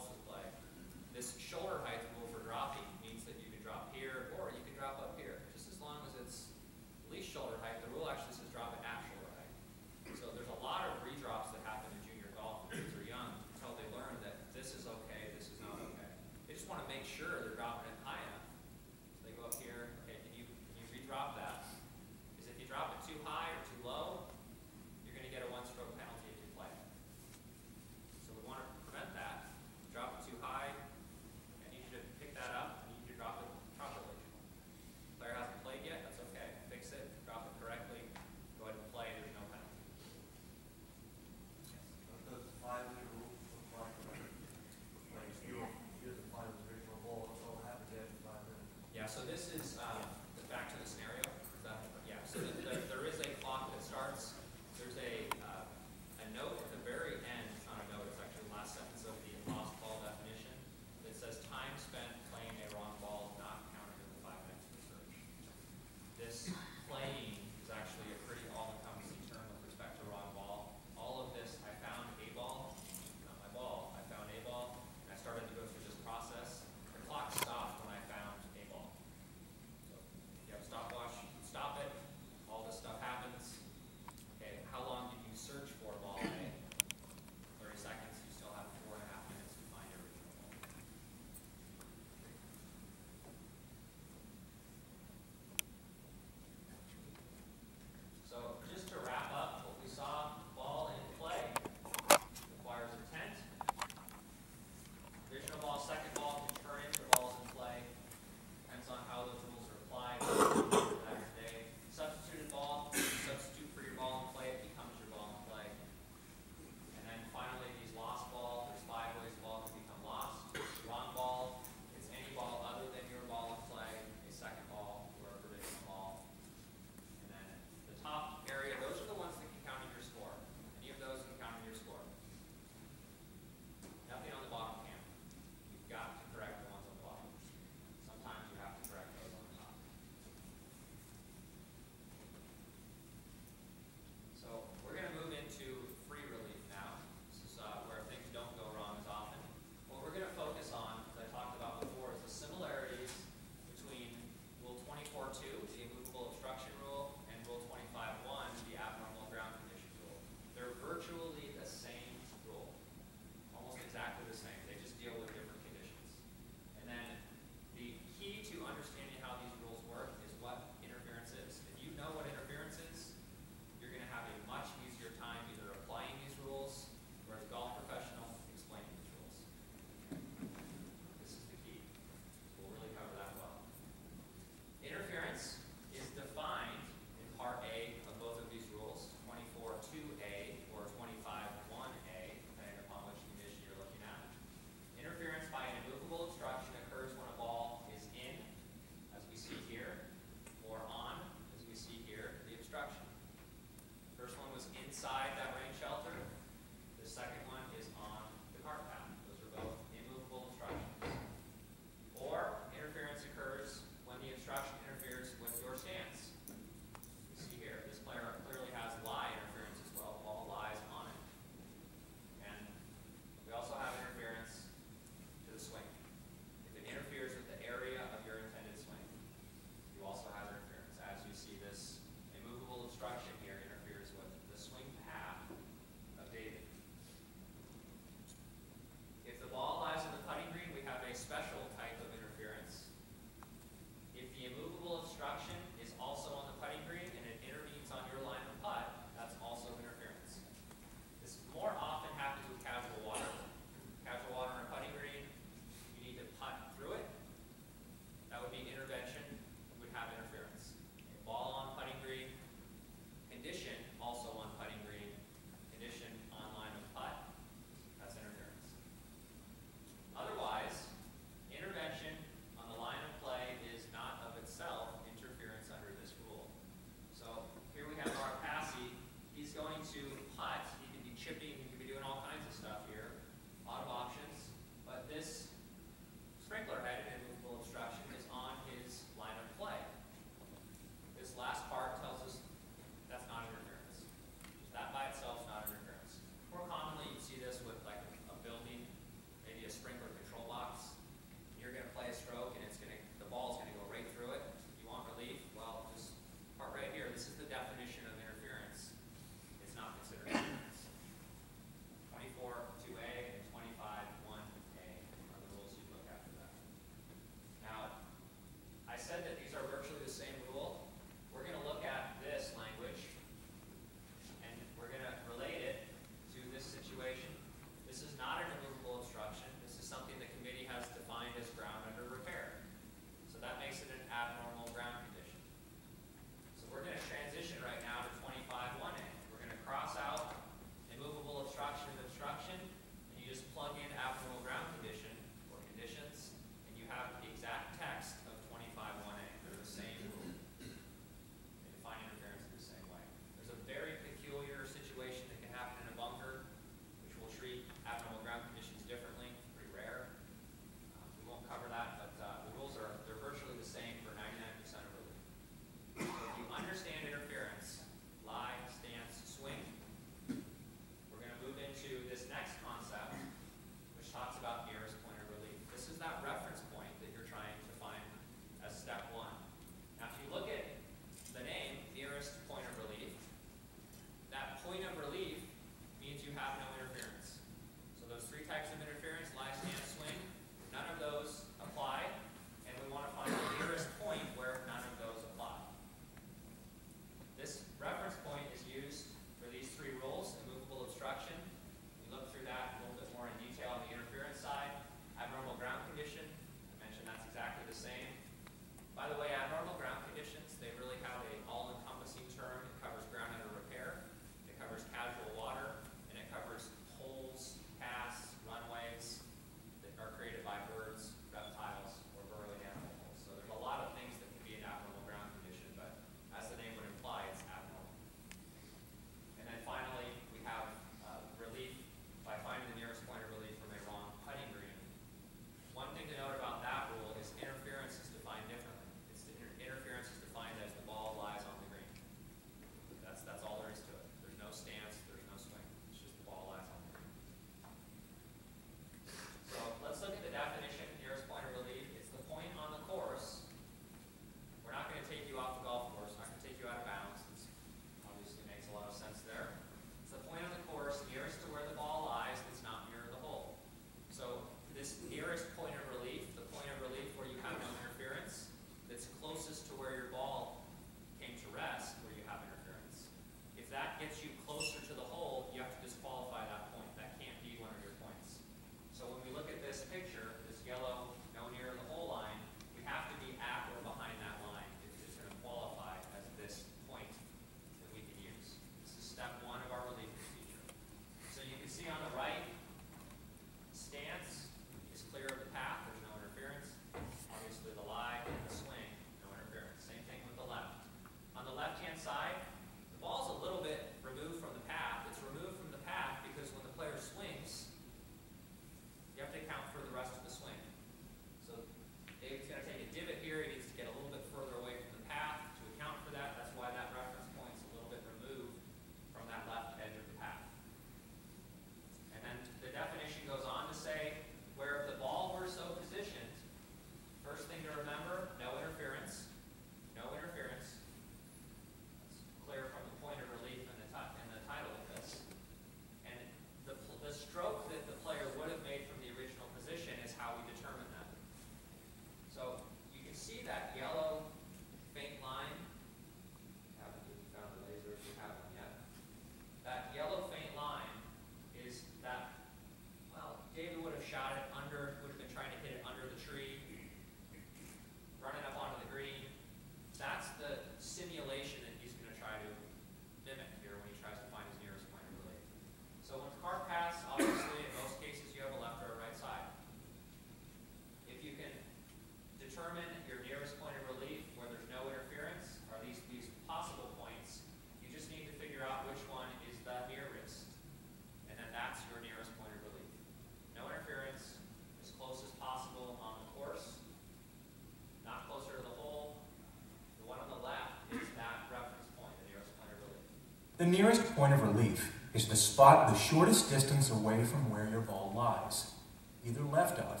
The nearest point of relief is the spot the shortest distance away from where your ball lies, either left of,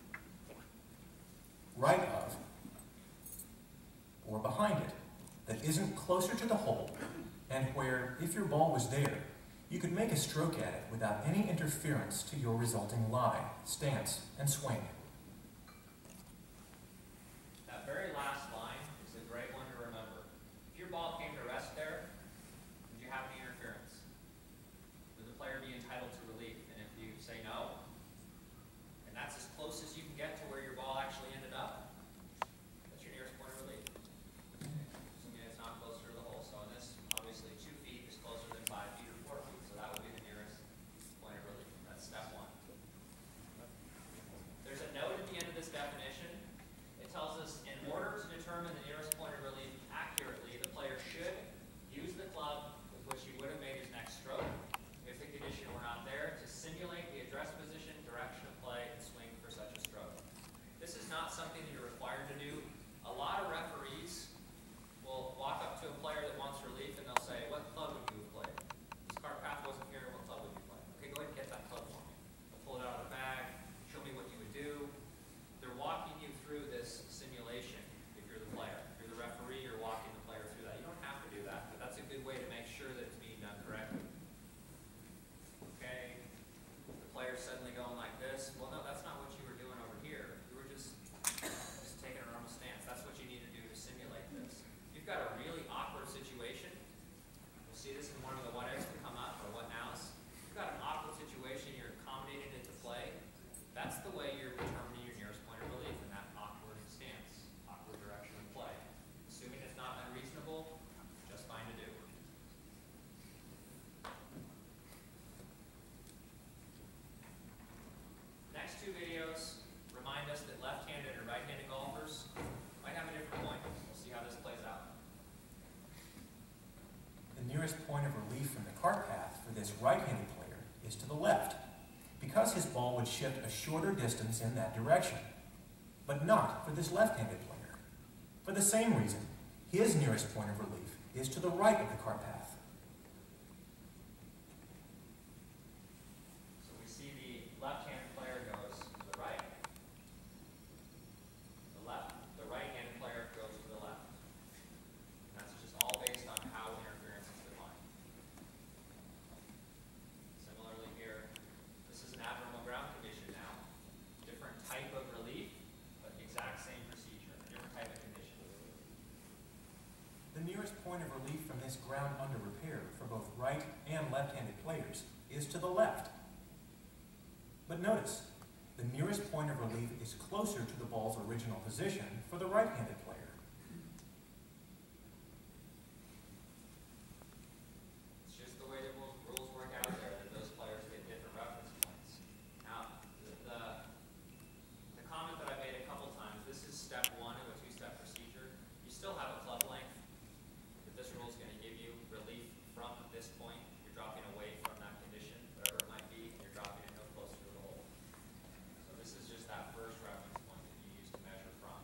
right of, or behind it, that isn't closer to the hole, and where, if your ball was there, you could make a stroke at it without any interference to your resulting lie, stance, and swing. That very last line is a great one to remember. If your ball came to rest there, would you have any interference? Would the player be entitled to relief? And if you say no, and that's as close as you can get to where your ball actually ended up, that's your nearest point of relief. Assuming it's not closer to the hole. So in this, obviously two feet is closer than five feet or four feet, so that would be the nearest point of relief. That's step one. There's a note at the end of this definition. It tells us in order to determine the nearest point of relief accurately, the player should use the club with which he would have made his next stroke, if the condition were not there, to simulate the address position, direction of play, and swing for such a stroke. This is not something that you're required to do. A lot of referees will walk up to a player that wants relief and they'll say, what club would you have played? This cart path wasn't here, what club would you play? Okay, go ahead and get that club for me. They'll pull it out of the bag, show me what you would do. They're walking you through this simulation if you're the player. If you're the referee, you're walking the player through that. You don't have to do that, but that's a good way to make sure that it's being done correctly. Okay, the player's suddenly going like this. Well, no, that's not what you were doing over here. You were just, just taking a normal stance. That's what you need to do to simulate this. You've got a really awkward situation. We'll see this in one of the what ifs that come up, or what nows. You've got an awkward situation, you're accommodating it to play. That's the way you're determining your nearest point of relief in that awkward stance, awkward direction of play. Assuming it's not unreasonable, just fine to do. Next two videos remind us that left-handed and right-handed golfers might have a different point. We'll see how this plays out. The nearest point of relief from the cart path for this right-handed player is to the left, because his ball would shift a shorter distance in that direction, but not for this left-handed player. For the same reason, his nearest point of relief is to the right of the cart path. So we see the left-handed player goes to the right. The left, the right-handed player goes to the left. And that's just all based on how interference is defined. Similarly here, this is an abnormal ground condition now. Different type of relief, but exact same procedure, different type of condition. The nearest point of relief from this ground under repair for both right and left-handed players is to the left. But notice, the nearest point of relief is closer to the ball's original position for the right-handed player. It's just the way the rules rules work out there, that those players get different reference points. Now, the, the, the comment that I made a couple times, this is step one of a two-step procedure. You still have a club length, but this rule is going to give you relief from this point. You're dropping away from that condition, whatever it might be, and you're dropping it no closer to the hole. So this is just that first reference point that you use to measure from.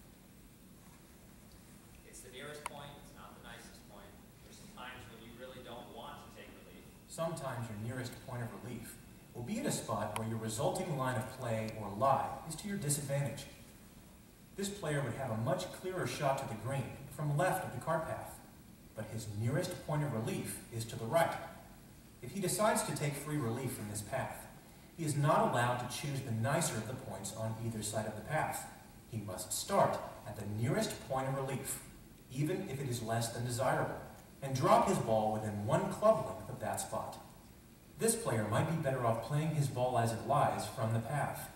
It's the nearest point, it's not the nicest point. There's some times when you really don't want to take relief. Sometimes your nearest point of relief will be at a spot where your resulting line of play or lie is to your disadvantage. This player would have a much clearer shot to the green from left of the cart path, but his nearest point of relief is to the right. If he decides to take free relief from this path, he is not allowed to choose the nicer of the points on either side of the path. He must start at the nearest point of relief, even if it is less than desirable, and drop his ball within one club length of that spot. This player might be better off playing his ball as it lies from the path.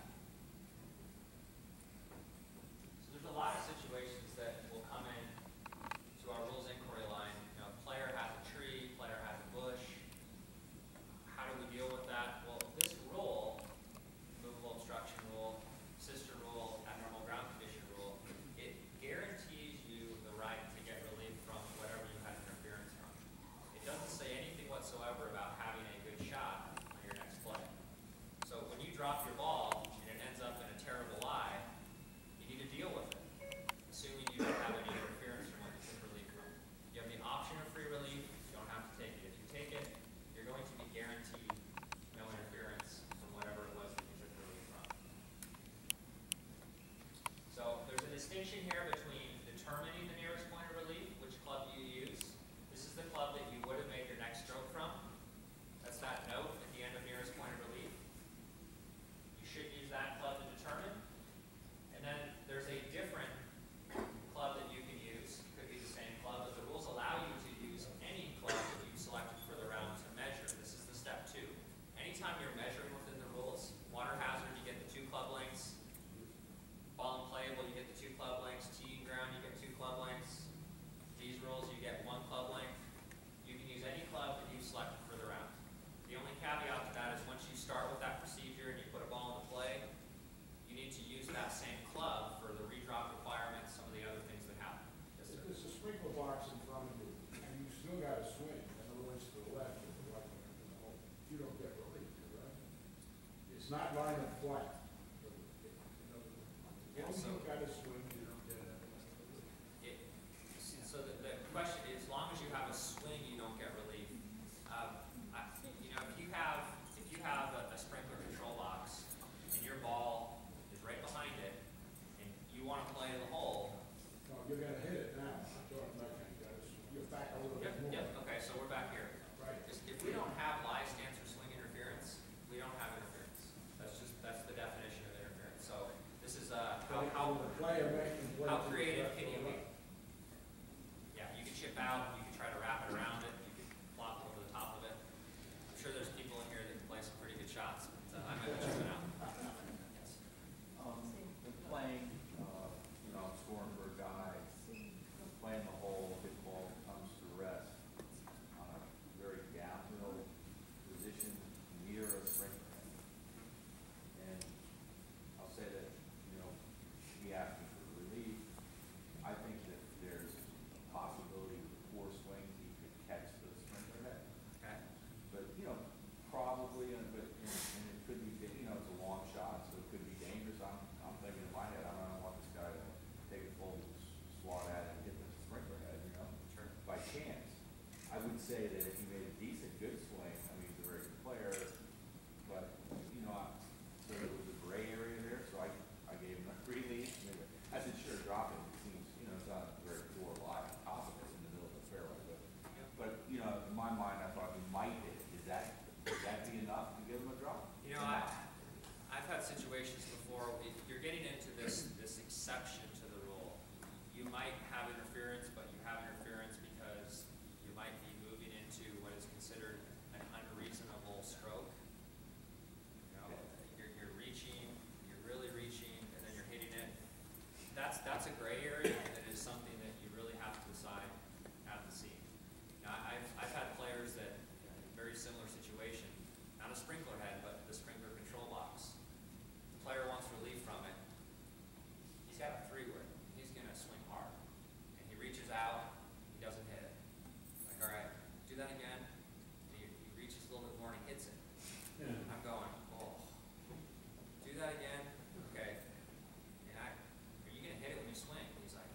So there's a lot of situations that will come in to our rules inquiry line. You know, player has a tree, player has a bush. How do we deal with that? Well, this rule, movable obstruction rule, sister rule, abnormal ground condition rule, it guarantees you the right to get relief from whatever you had interference from. It doesn't say anything whatsoever about having a good shot on your next play. So when you drop your ball, It's not line of play. Yeah, Once so- you've got a swing, you don't get it. It, so the, the question is, as long as you have a swing, you don't get relief. Um, I, you know, if you have, if you have a, a sprinkler control box and your ball is right behind it and you want to play the hole. No, you're gonna hit it now. I'm talking about you gotta, you're back a little Yep, bit more. yep, okay, so we're back here. Right. If if we don't have live stance or swing interference, we don't have interference. That's just, that's the definition of interference. So this is, uh, how, how, The player making play. how to the creative left can or you be? right. Yeah, you can chip out, you can try to wrap it around it, you can flop over the top of it. I'm sure there's people in here that can play some pretty good shots, but uh, I might be chipping out. Yes. Um, when playing, uh, you know, I'm scoring for a guy, playing the hole, hit the ball comes to rest on a very downhill position near a sprinkler head. And I'll say that, you know, he asked me for relief. I think that there's a possibility with a poor swing, he could catch the sprinkler head. Okay. But, you know, probably, and, but, and, and it could be, you know, it's a long shot, so it could be dangerous. I'm, I'm thinking in my head, I don't want this guy to take a full swat at it and hit the sprinkler head, you know? Sure. By chance. I would say that if he made a decent, good swing, I mean, he's a very good player, but, you know, I, so there was a gray area there, so I, I gave him a relief. Maybe- I said, sure, drop it. It seems, you know, it's not very poor lie on top of it in the middle of the fairway, but, but, you know, in my mind, I thought he might hit it. Is that, would that be enough to give him a drop? You know, I, I've had situations before, if you're getting into this, this exception to the rule. You might have interference, but you have interference because you might be moving into what is considered an unreasonable stroke. You know, you're, you're reaching, you're really reaching, and then you're hitting it. That's, that's a gray area, and it is something that you really have to decide at the scene. Now, I've, I've had players that, very similar situation, not a sprinkler head, but the sprinkler control box. The player wants relief from it. He's got a three wood. He's gonna swing hard. And he reaches out, he doesn't hit it. Like, all right, do that again. And he, he reaches a little bit more and he hits it. I'm going, oh. Do that again. Okay. And I, are you gonna hit it when you swing? And he's like,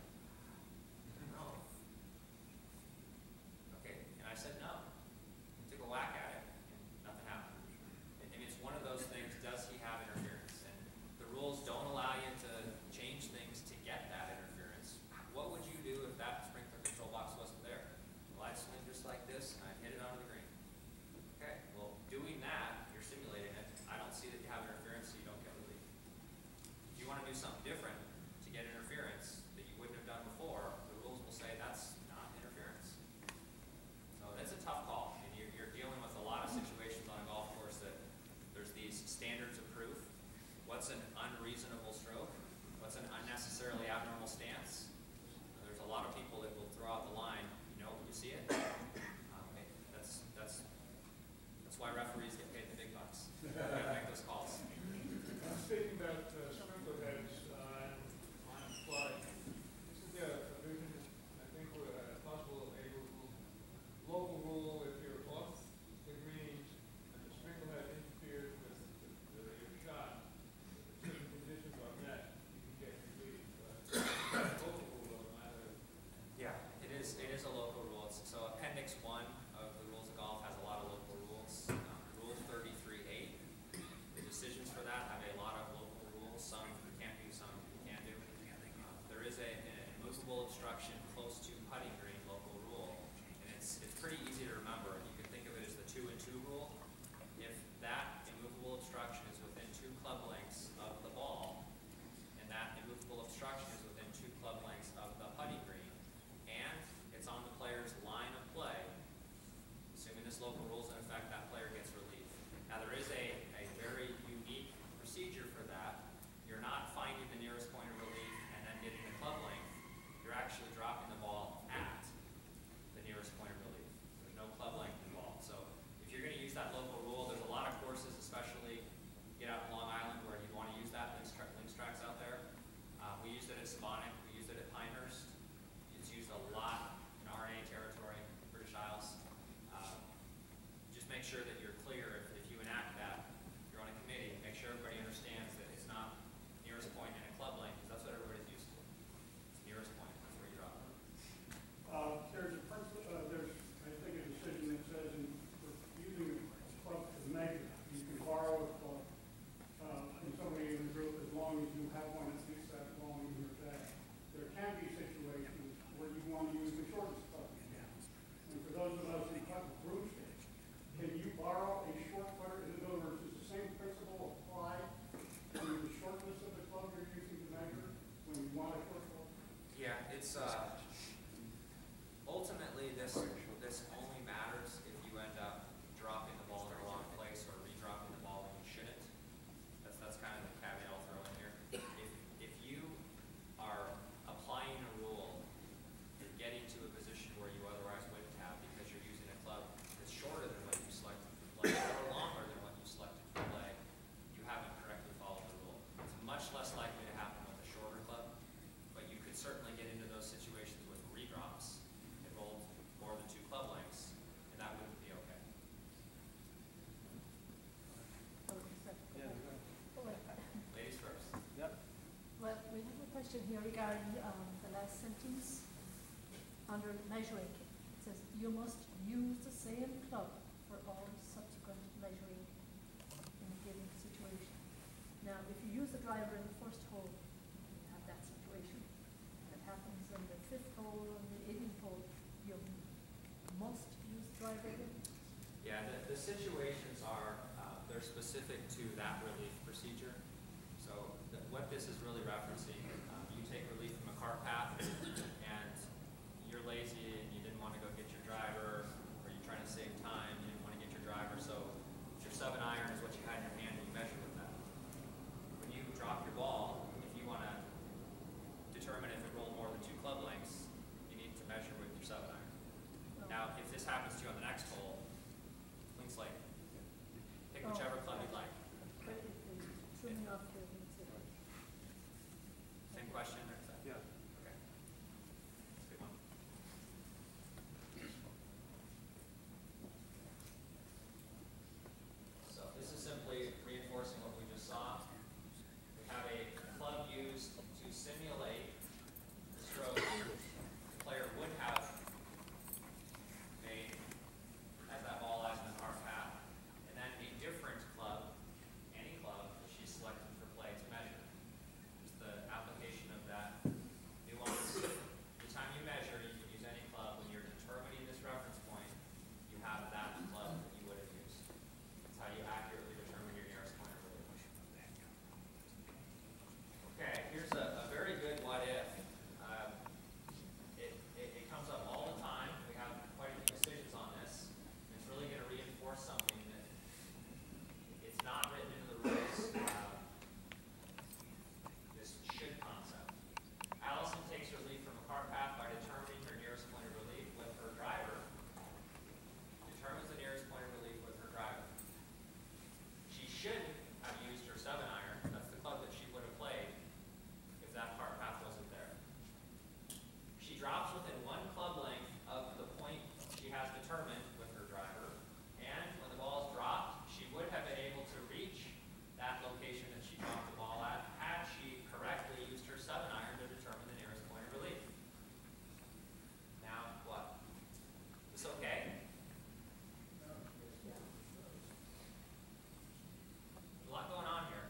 no. Okay. And I said no. He took a whack at it, and nothing happened. And, and it's one of those things, does he have interference? And the rules don't allow you to change things to get that interference. What would you do if that sprinkler control box wasn't there? Well, I'd swing just like this, and I'd hit it onto the green. Okay, well, doing that, you're simulating it. I don't see that you have interference, so you don't get relief. If you want to do something different to get interference that you wouldn't have done before, the rules will say that's not interference. So that's a tough call, and you're, you're dealing with a lot of situations on a golf course that there's these standards of proof. What's an unreasonable stroke? What's an unnecessarily abnormal stance? There's a lot of people that will throw out the line, you know, you see it. Um, it- that's that's that's why referees get paid the big bucks. They gotta make those calls. I'm speaking about uh, sprinkler heads uh, and line of play. Isn't there a provision, I think, with a possible, a local rule, if you're off the green and the sprinkler head interferes with the, the, your shot, if certain conditions are met, you can get relief. But local rule doesn't matter. Yeah, it is. It is a local rule. It's, so Appendix One of the Rules of Golf has a lot of local rules. Um, Rule thirty-three eight. The decisions for that have a lot of local rules. Some you can't do, some you can do. Um, there is a, an immovable obstruction close to putting green local rule, and it's it's pretty easy to remember. You can think of it as the two and two rule. If that immovable obstruction is within two club lengths of the ball, and that immovable obstruction is within two club lengths of the putting green, and it's on the player's line of play, assuming this local rule is in effect, that player gets relief. Now there is a, a very unique procedure for that. You're not finding the nearest point of relief and then getting the club length. You're actually dropping the ball at question here regarding um, the last sentence. Under measuring, it says you must use the same club for all subsequent measuring in a given situation. Now, if you use the driver in the first hole, you have that situation. If it happens in the fifth hole and the eighteenth hole, you must use the driver again. Yeah, the, the situations are, uh, they're specific to that relief procedure. So the, what this is really referencing, um, you take relief from a cart path and you're lazy and you didn't want to go get your driver, or you're trying to save time, you didn't want to get your driver, so your seven iron is what you had in your hand and you measure with that. When you drop your ball, if you want to determine if it rolled more than two club lengths, you need to measure with your seven iron. Now, if this happens to you on the next hole, clean slate. Pick whichever club you'd like. But it is trimming off the Same question, or is that? Yeah. Okay. That's a good one. So this is simply reinforcing what we just saw. We have a club used to simulate the stroke the player would have made as that ball lies in the cart path, and then a different club, any club that she selected for play to measure. Just the application of that nuance. Anytime you measure, you can use any club. When you're determining this reference point, you have that club that you would have used. That's how you accurately determine your nearest point of relief. Okay, here's a, a very good what if. Um, it, it, it comes up all the time. We have quite a few decisions on this. And it's really going to reinforce something that it's not written into the rules. Um, this should concept. Allison takes relief from a cart path by determining her nearest point of relief with her driver. Determines the nearest point of relief with her driver. She should have used her seven iron. That's the club that she would have played if that cart path wasn't there. She drops within one club length of the point she has determined with her driver, and when the ball is dropped, she would have been able to reach that location that she dropped the ball at had she correctly used her seven iron to determine the nearest point of relief. Now, what? Is this okay? There's a lot going on here.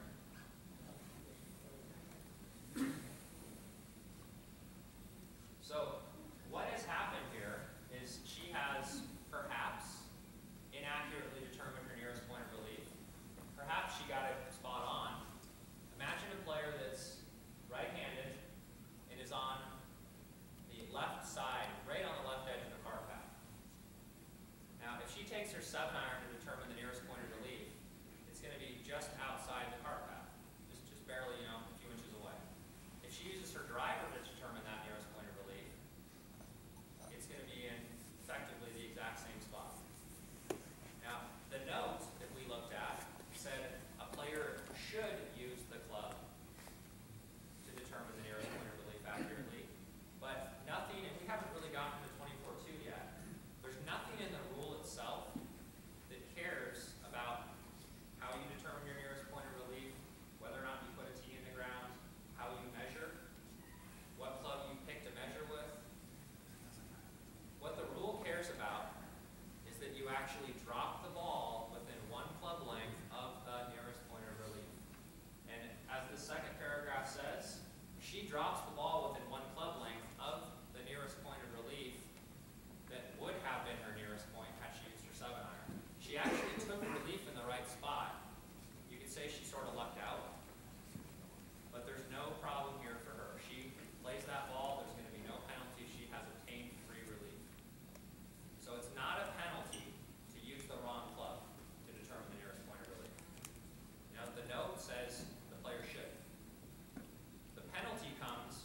So, what has happened here is she has perhaps inaccurately determined her nearest point of relief. Perhaps she got it spot on. Imagine a player that's right-handed and is on the left side, right on the left edge of the cart path. Now, if she takes her seven iron to determine the nearest point of relief, it's going to be just outside the cart path, just, just barely, you know, a few inches away. If she uses her driver to determine that nearest point of relief, it's going to be in effectively the exact same spot. Now, the note that we looked at said a player should use the club to determine the nearest point of relief accurately, but nothing, and we haven't really gotten to twenty-four two yet, there's nothing in the rule itself that cares about how you determine your nearest point of relief, whether or not you put a tee in the ground, how you measure, what club you pick to measure with. What the rule cares about is that you actually drop the ball within one club length of the nearest point of relief. And as the second paragraph says, she drops the ball within one club length of the nearest point of relief that would have been her nearest point had she used her seven iron. She actually took relief in the right spot. You could say she sort of lucked out, but there's no problem here for her. She plays that ball, there's going to be no penalty. She has obtained free relief. So it's not a penalty to use the wrong club to determine the nearest point of relief. Now, the note says the player should. The penalty comes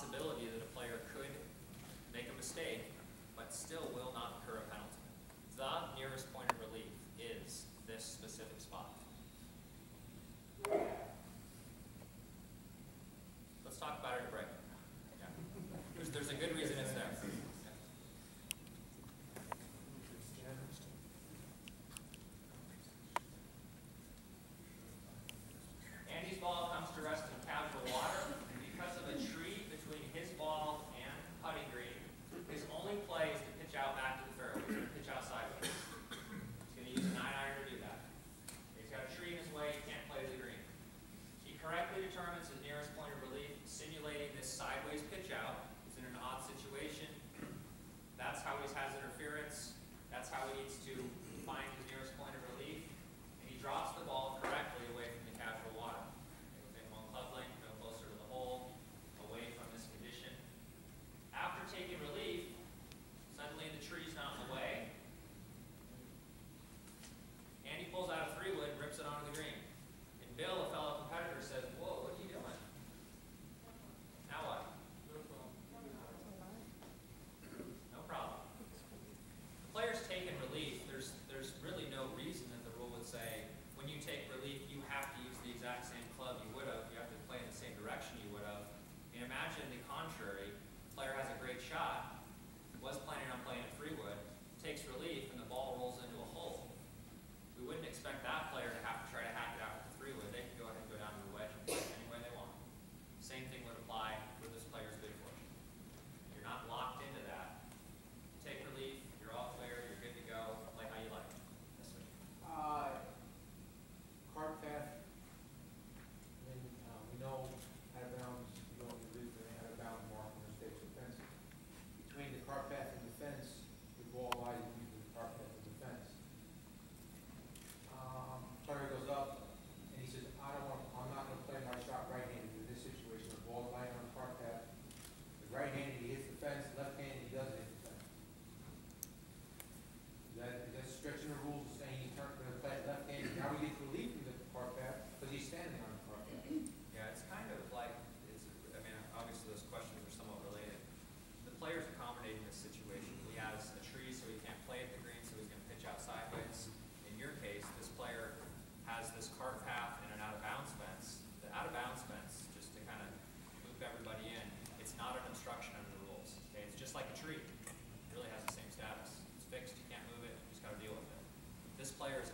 possibility that a player could make a mistake, but still will not incur a penalty. The nearest point of relief is this specific spot. Let's talk about it at break. Yeah. There's, there's a good reason it's there. Andy's ball comes to rest in casual water, and because of a tree between his ball and putting green, his only play is to pitch out back to the fairway, he's going to pitch out sideways. He's going to use a nine iron to do that. He's got a tree in his way, he can't play to the green. He correctly determines his nearest point of relief, simulating this sideways pitch out. He's in an odd situation. That's how he has interference. That's how he needs to find his nearest point of relief. And he drops the ball correctly away from the casual water. Within one club length, no closer to the hole, away from this condition. After taking relief, suddenly the tree's not in the way. And he pulls out a three wood and rips it onto the green. And Bill, a fellow competitor, says, "Whoa, what are you doing?" Now what? No problem. The player's taking relief. There's there's really no reason that the rule would say when you take relief, you have to use the exact same club you would have. You have to play in the same direction you would have. And imagine the contrary. The player has a great shot, was planning on playing a three wood, takes relief, and the ball rolls into a hole. We wouldn't expect that player to have to try to hack it out with the three wood. They can go ahead and go down to the wedge and play it any way they want. Same thing would apply with this player's good fortune. You're not locked into that. Take relief, you're all clear, you're good to go, play how you like. Yes, sir. Uh, cart path, I mean, uh, we know out of bounds, you don't need to leave an out of bounds mark in the stakes of fences. Between the cart path and the fence, the ball lies between the cart path and the fence. Um, player goes up and he says, I don't want, I'm not gonna play my shot right-handed in this situation. The ball's lying on the cart path. The right-handed, he hits the fence, left-handed, he doesn't hit the fence. Is that, is that stretching the rules, saying he's not gonna play left-handed? Now he gets relief from the cart path because he's standing on the cart path. Yeah, it's kind of like, it's, I mean, obviously those questions are somewhat related. The player's accommodating this situation. He has a tree, so he can't play at the green, so he's going to pitch out sideways. In your case, this player has this cart path and an out-of-bounds fence. The out-of-bounds fence, just to kind of loop everybody in, it's not an obstruction under the rules. Okay, it's just like a tree. It really has the same status. It's fixed, you can't move it, you just got to deal with it. This player is